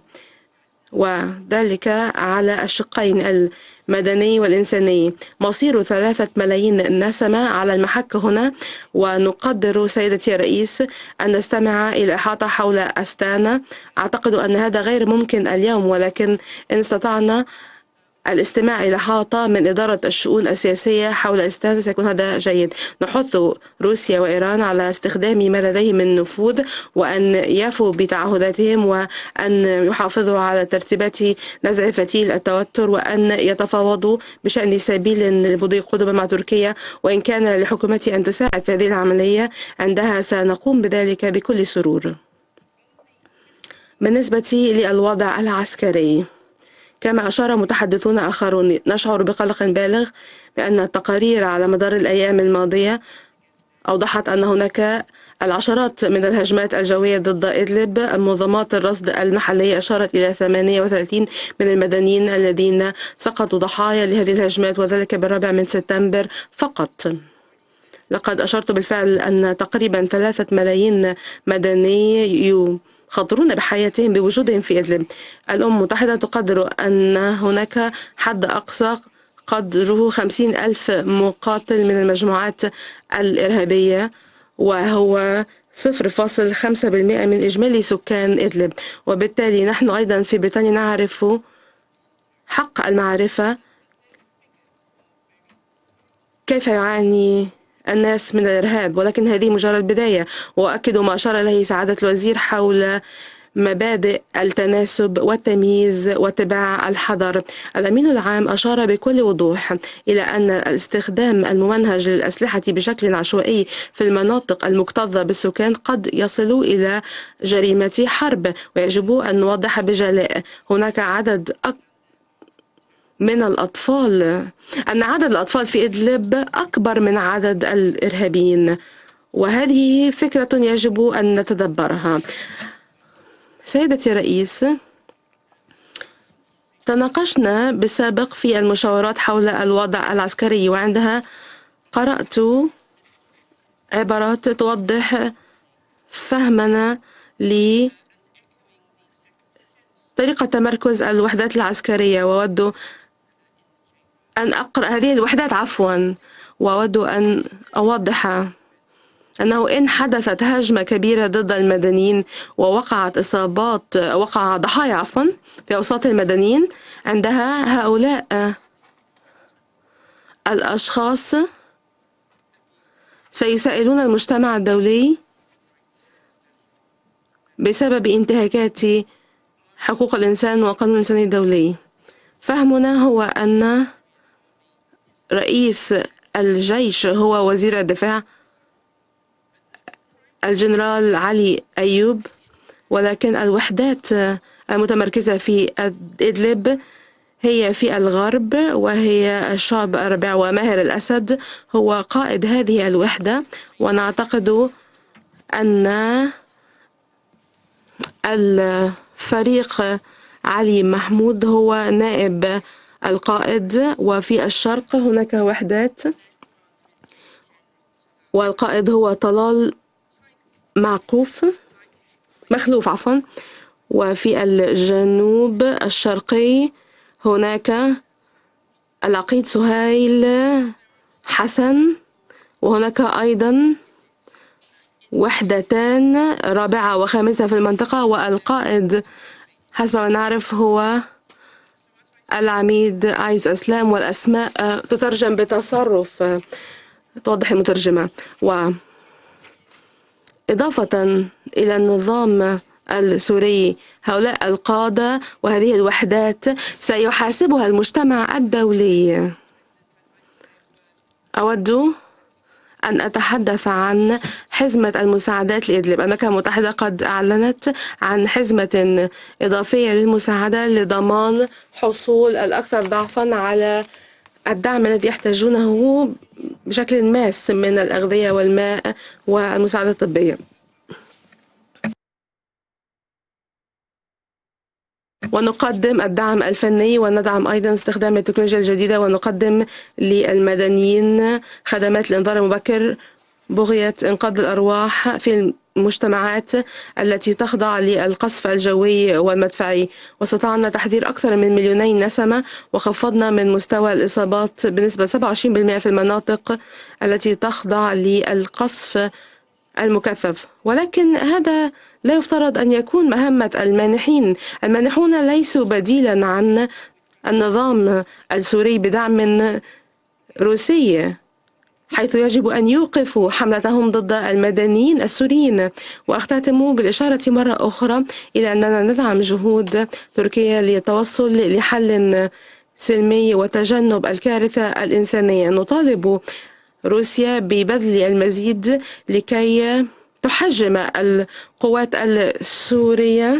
وذلك على الشقين المدني والإنساني. مصير ثلاثة ملايين نسمة على المحك هنا، ونقدر سيدتي الرئيس أن نستمع إلى إحاطة حول أستانا. أعتقد أن هذا غير ممكن اليوم، ولكن إن استطعنا الاستماع إلى إحاطة من إدارة الشؤون السياسية حول أستانا سيكون هذا جيد. نحث روسيا وإيران على استخدام ما لديهم من نفوذ، وأن يفوا بتعهداتهم، وأن يحافظوا على ترتيبات نزع فتيل التوتر، وأن يتفاوضوا بشأن سبيل لمضي قدما مع تركيا. وإن كان لحكومتي أن تساعد في هذه العملية عندها سنقوم بذلك بكل سرور. بالنسبة للوضع العسكري، كما أشار متحدثون آخرون، نشعر بقلق بالغ بأن التقارير على مدار الأيام الماضية أوضحت أن هناك العشرات من الهجمات الجوية ضد إدلب. منظمات الرصد المحلية أشارت إلى ثمانية وثلاثين من المدنيين الذين سقطوا ضحايا لهذه الهجمات، وذلك بالرابع من سبتمبر فقط. لقد أشرت بالفعل أن تقريبا ثلاثة ملايين مدني يخاطرون بحياتهم بوجودهم في إدلب. الأمم المتحدة تقدر أن هناك حد أقصى قدره خمسين ألف مقاتل من المجموعات الإرهابية، وهو صفر فاصل خمسة بالمئة من إجمالي سكان إدلب. وبالتالي نحن أيضا في بريطانيا نعرف حق المعرفة كيف يعاني الناس من الإرهاب، ولكن هذه مجرد بداية. وأكد ما أشار إليه سعادة الوزير حول مبادئ التناسب والتمييز واتباع الحذر. الأمين العام أشار بكل وضوح إلى أن الاستخدام الممنهج للأسلحة بشكل عشوائي في المناطق المكتظة بالسكان قد يصل إلى جريمة حرب، ويجب أن نوضح بجلاء هناك عدد أكبر من الأطفال أن عدد الأطفال في إدلب أكبر من عدد الإرهابيين، وهذه فكرة يجب أن نتدبرها. سيدتي الرئيس، تناقشنا بالسابق في المشاورات حول الوضع العسكري، وعندها قرأت عبارات توضح فهمنا لطريقة تمركز الوحدات العسكرية، وأود أن أقرأ هذه الوحدات عفوا وأود أن أوضح أنه إن حدثت هجمة كبيرة ضد المدنيين ووقعت إصابات وقع ضحايا عفوا في أوساط المدنيين، عندها هؤلاء الأشخاص سيسائلون المجتمع الدولي بسبب انتهاكات حقوق الإنسان وقانون الإنساني الدولي. فهمنا هو أن رئيس الجيش هو وزير الدفاع الجنرال علي أيوب، ولكن الوحدات المتمركزة في إدلب هي في الغرب، وهي الشعب الربيع، وماهر الأسد هو قائد هذه الوحدة. ونعتقد أن الفريق علي محمود هو نائب القائد. وفي الشرق هناك وحدات والقائد هو طلال معقوف مخلوف عفوا. وفي الجنوب الشرقي هناك العقيد سهيل حسن، وهناك أيضا وحدتان رابعة وخامسة في المنطقة، والقائد حسب ما نعرف هو العميد عايز أسلام، والأسماء تترجم بتصرف توضح المترجمة. وإضافة إلى النظام السوري هؤلاء القادة وهذه الوحدات سيحاسبها المجتمع الدولي. أود أن أتحدث عن حزمة المساعدات لإدلب. المملكة المتحدة قد أعلنت عن حزمة إضافية للمساعدة لضمان حصول الأكثر ضعفا على الدعم الذي يحتاجونه بشكل ماس من الأغذية والماء والمساعدة الطبية. ونقدم الدعم الفني وندعم أيضا استخدام التكنولوجيا الجديدة، ونقدم للمدنيين خدمات الإنذار المبكر بغية إنقاذ الأرواح في المجتمعات التي تخضع للقصف الجوي والمدفعي. واستطعنا تحذير أكثر من مليوني نسمة، وخفضنا من مستوى الإصابات بنسبة سبعة وعشرين بالمئة في المناطق التي تخضع للقصف المكثف. ولكن هذا لا يفترض أن يكون مهمة المانحين. المانحون ليسوا بديلا عن النظام السوري بدعم روسي، حيث يجب أن يوقفوا حملتهم ضد المدنيين السوريين. وأختتم بالإشارة مرة أخرى إلى أننا ندعم جهود تركيا للتوصل لحل سلمي وتجنب الكارثة الإنسانية. نطالب روسيا ببذل المزيد لكي تحجم القوات السورية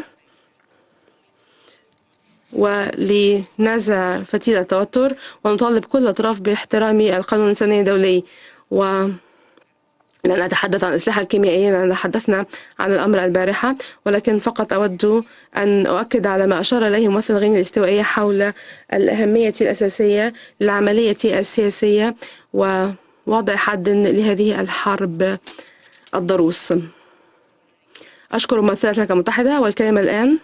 ولنزع فتيل التوتر، ونطالب كل أطراف باحترام القانون الإنساني الدولي. ولن أتحدث عن الأسلحة الكيميائية لأننا تحدثنا عن الأمر البارحة، ولكن فقط أود أن أؤكد على ما أشار إليه ممثل غينيا الاستوائية حول الأهمية الأساسية للعملية السياسية ووضع حد لهذه الحرب الضروس. أشكر ممثلة المملكة المتحدة، والكلمة الآن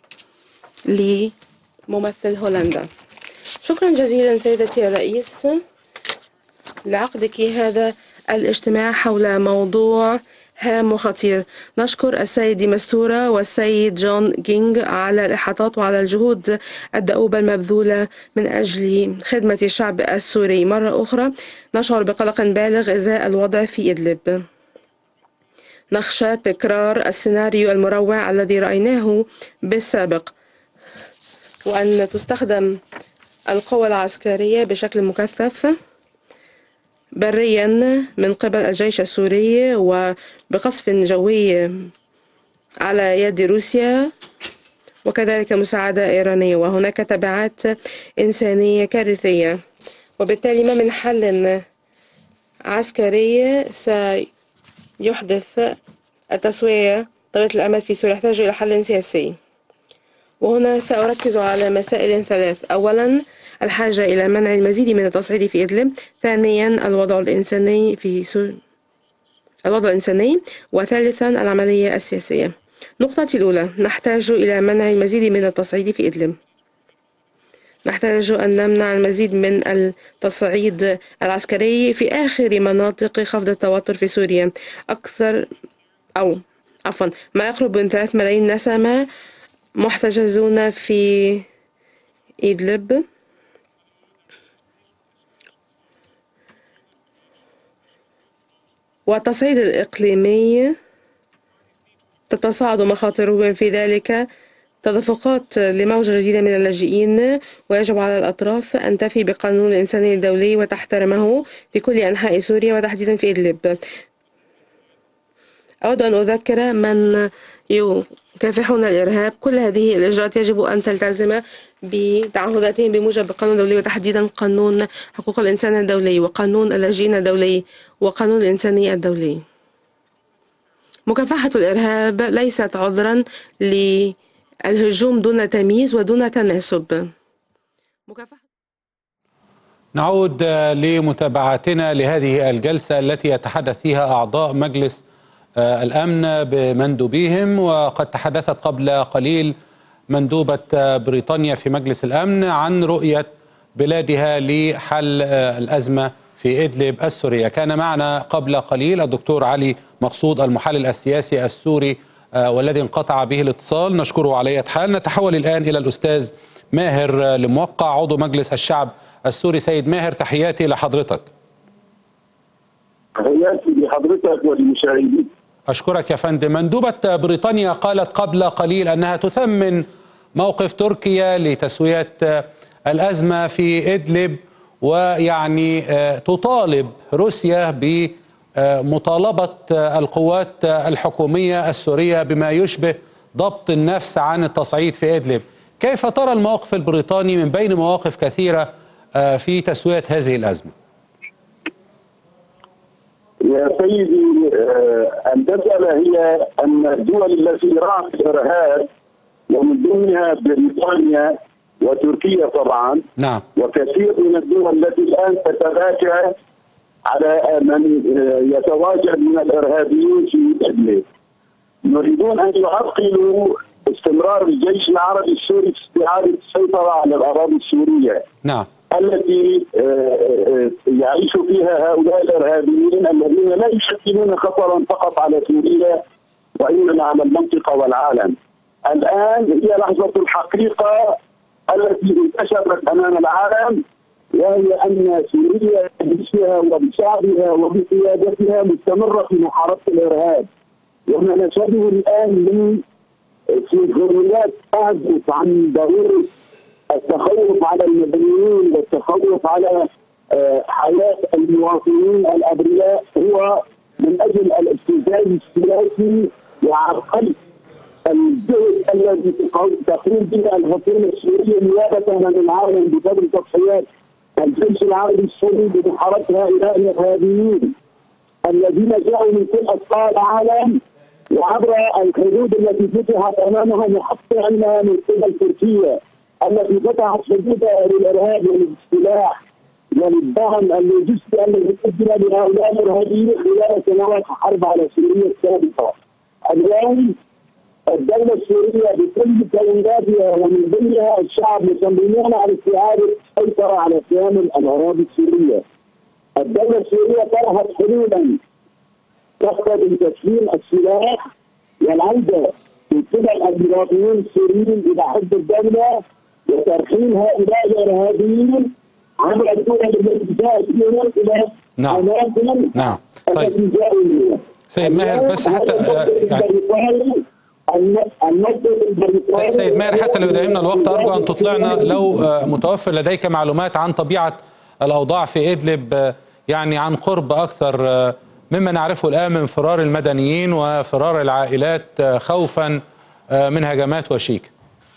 لممثل هولندا. شكرا جزيلا سيدتي الرئيس لعقدك هذا الاجتماع حول موضوع هام وخطير. نشكر السيد ديمستورا والسيد جون جينغ على الإحاطات وعلى الجهود الدؤوبة المبذولة من أجل خدمة الشعب السوري. مرة أخرى نشعر بقلق بالغ إزاء الوضع في إدلب. نخشى تكرار السيناريو المروع الذي رأيناه بالسابق، وأن تستخدم القوى العسكرية بشكل مكثف بريا من قبل الجيش السوري وبقصف جوي على يد روسيا، وكذلك مساعدة إيرانية، وهناك تبعات إنسانية كارثية. وبالتالي ما من حل عسكري سيحدث التسوية طويلة الأمد في سوريا، يحتاج إلى حل سياسي. وهنا سأركز على مسائل ثلاث: أولا الحاجة إلى منع المزيد من التصعيد في إدلب، ثانيا الوضع الإنساني في سوريا الوضع الإنساني، وثالثا العملية السياسية. نقطتي الأولى: نحتاج إلى منع المزيد من التصعيد في إدلب. نحتاج أن نمنع المزيد من التصعيد العسكري في آخر مناطق خفض التوتر في سوريا. أكثر أو عفوا ما يقرب من ثلاث ملايين نسمة محتجزون في إدلب، والتصعيد الإقليمي تتصاعد مخاطره، في ذلك تدفقات لموجة جديدة من اللاجئين. ويجب على الأطراف أن تفي بقانون الإنساني الدولي وتحترمه في كل أنحاء سوريا وتحديدا في إدلب. أود أن أذكر من يكافحون الإرهاب كل هذه الإجراءات يجب أن تلتزم بتعهداتهم بموجب القانون الدولي، وتحديدا قانون حقوق الإنسان الدولي وقانون اللاجئين الدولي وقانون الإنساني الدولي. مكافحة الإرهاب ليست عذرا للهجوم دون تمييز ودون تناسب. مكافحة نعود لمتابعتنا لهذه الجلسة التي يتحدث فيها أعضاء مجلس الأمن بمندوبيهم. وقد تحدثت قبل قليل مندوبة بريطانيا في مجلس الأمن عن رؤية بلادها لحل الأزمة في إدلب السورية. كان معنا قبل قليل الدكتور علي مقصود المحلل السياسي السوري والذي انقطع به الاتصال، نشكره على أي حال. نتحول الآن إلى الأستاذ ماهر الموقع عضو مجلس الشعب السوري. سيد ماهر، تحياتي لحضرتك. تحياتي لحضرتك وللمشاهدين. أشكرك يا فندم. مندوبة بريطانيا قالت قبل قليل أنها تثمن موقف تركيا لتسوية الأزمة في إدلب، ويعني تطالب روسيا مطالبة القوات الحكومية السورية بما يشبه ضبط النفس عن التصعيد في إدلب. كيف ترى الموقف البريطاني من بين مواقف كثيرة في تسوية هذه الأزمة؟ يا سيدي، المسألة هي أن الدول التي رأت الإرهاب ومن ضمنها بريطانيا وتركيا طبعا، نعم، وكثير من الدول التي الآن تتباكى على من يتواجد من الإرهابيين في إدلب، يريدون أن يعطلوا استمرار الجيش العربي السوري في استعادة السيطرة على الأراضي السورية، نعم، التي يعيش فيها هؤلاء الإرهابيين الذين لا يشكلون خطرا فقط على سوريا وإنما على المنطقة والعالم. الآن هي لحظة الحقيقة التي انكشفت أمام العالم، وهي أن سوريا بجيشها وبشعبها وبقيادتها مستمرة في محاربة الإرهاب، وما نشهده الآن من سينكرونيات تعزف عن ضرورة التخوف على المدنيين والتخوف على حياة المواطنين الأبرياء هو من أجل الاستفزاز السياسي وعرقلة الجهد الذي تقوم به الحكومة السورية نيابة عن العالم بفضل تضحيات الجيش العربي السوري بمحاربة هؤلاء الإرهابيين الذين جاءوا من كل أقطار العالم وعبر الحدود التي فتحت أمامهم، وحتى أنها من قبل تركيا التي فتحت حدودها للإرهاب وللسلاح وللدعم اللوجستي الذي قدم لهؤلاء الإرهابيين خلال سنوات الحرب على سوريا السابقة. اليوم الدولة السورية بكل مكوناتها ومن ضمنها الشعب مصممون على استعادة السيطرة على كامل الأراضي السورية. الدولة السورية طرحت حلولا تقتضي تسليم السلاح والعودة من قبل المواطنين السوريين إلى حد الدولة وترحيل هؤلاء الإرهابيين عبر الدول التي جاءت بهم إلى أماكن نعم. طيب التي جاءوا منها. سيد ماهر، بس حتى يعني سيد ماهر حتى لو داهمنا الوقت أرجو أن تطلعنا لو متوفر لديك معلومات عن طبيعة الأوضاع في إدلب، يعني عن قرب أكثر مما نعرفه الآن من فرار المدنيين وفرار العائلات خوفا من هجمات وشيك.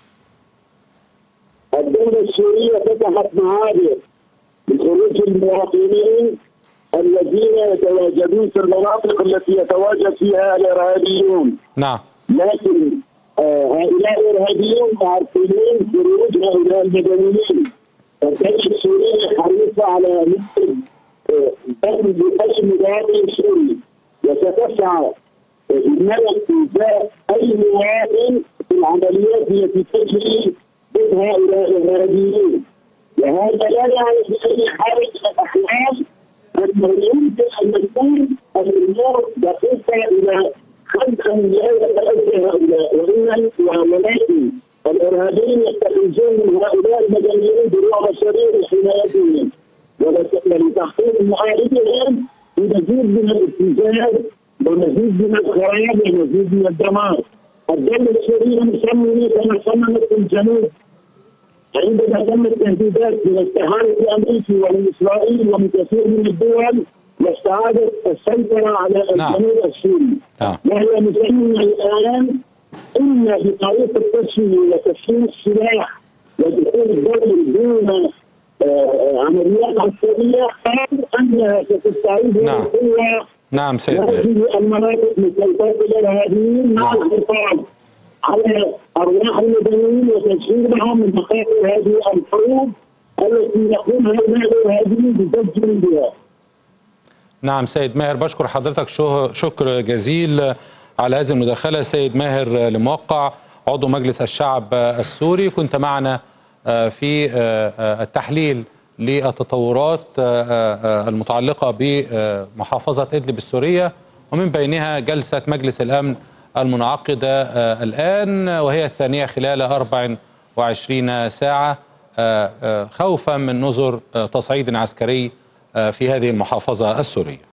الدولة السورية فتحت معابر لخروج المواطنين الذين يتواجدون في المناطق التي يتواجد فيها الإرهابيون. نعم. لكن آه هؤلاء الإرهابيون معرقلين خروج هؤلاء المدنيين. الدولة السورية حريصة على نسبة ضرب بقسم مواطن سوري، وستسعى لمنع إيذاء أي مواطن في العمليات التي تجري ضد هؤلاء الإرهابيين. وهذا لا يعني بأي حال من الأحوال أنه يمكن أن يكون الأمور دقيقة إلى خلقا لا يتأذى هؤلاء، وإنما ولكن الإرهابيين يستخرجون من هؤلاء المدنيين بروح بشرية لحمايتهم ولتحقيق معارضهم بمزيد من الابتزاز ومزيد من الخراب ومزيد من الدمار. الدولة السورية مصممة كما صممت في الجنوب عندما تمت تهديدات من الاتحاد الامريكي ومن اسرائيل ومن كثير من الدول لاستعاده السيطره على الجنوب السوري. نعم. وهي مصممه الان اما بطريقه التسويه وتسليم السلاح ودخول الدوله دون عمليات عسكريه او انها ستستعيد القوه. نعم سيد هذه المناطق من سيطره الارهابيين مع الحفاظ على أرواح المدنيين وتشغيلهم من مخاطر هذه الحروب التي يقوم هؤلاء الإرهابيين بتسجيل بها. نعم سيد ماهر، بشكر حضرتك شكر جزيل على هذه المداخلة. سيد ماهر الموقع عضو مجلس الشعب السوري، كنت معنا في التحليل للتطورات المتعلقة بمحافظة إدلب السورية ومن بينها جلسة مجلس الأمن المنعقدة الآن وهي الثانية خلال أربع وعشرين ساعة خوفا من نظر تصعيد عسكري في هذه المحافظة السورية.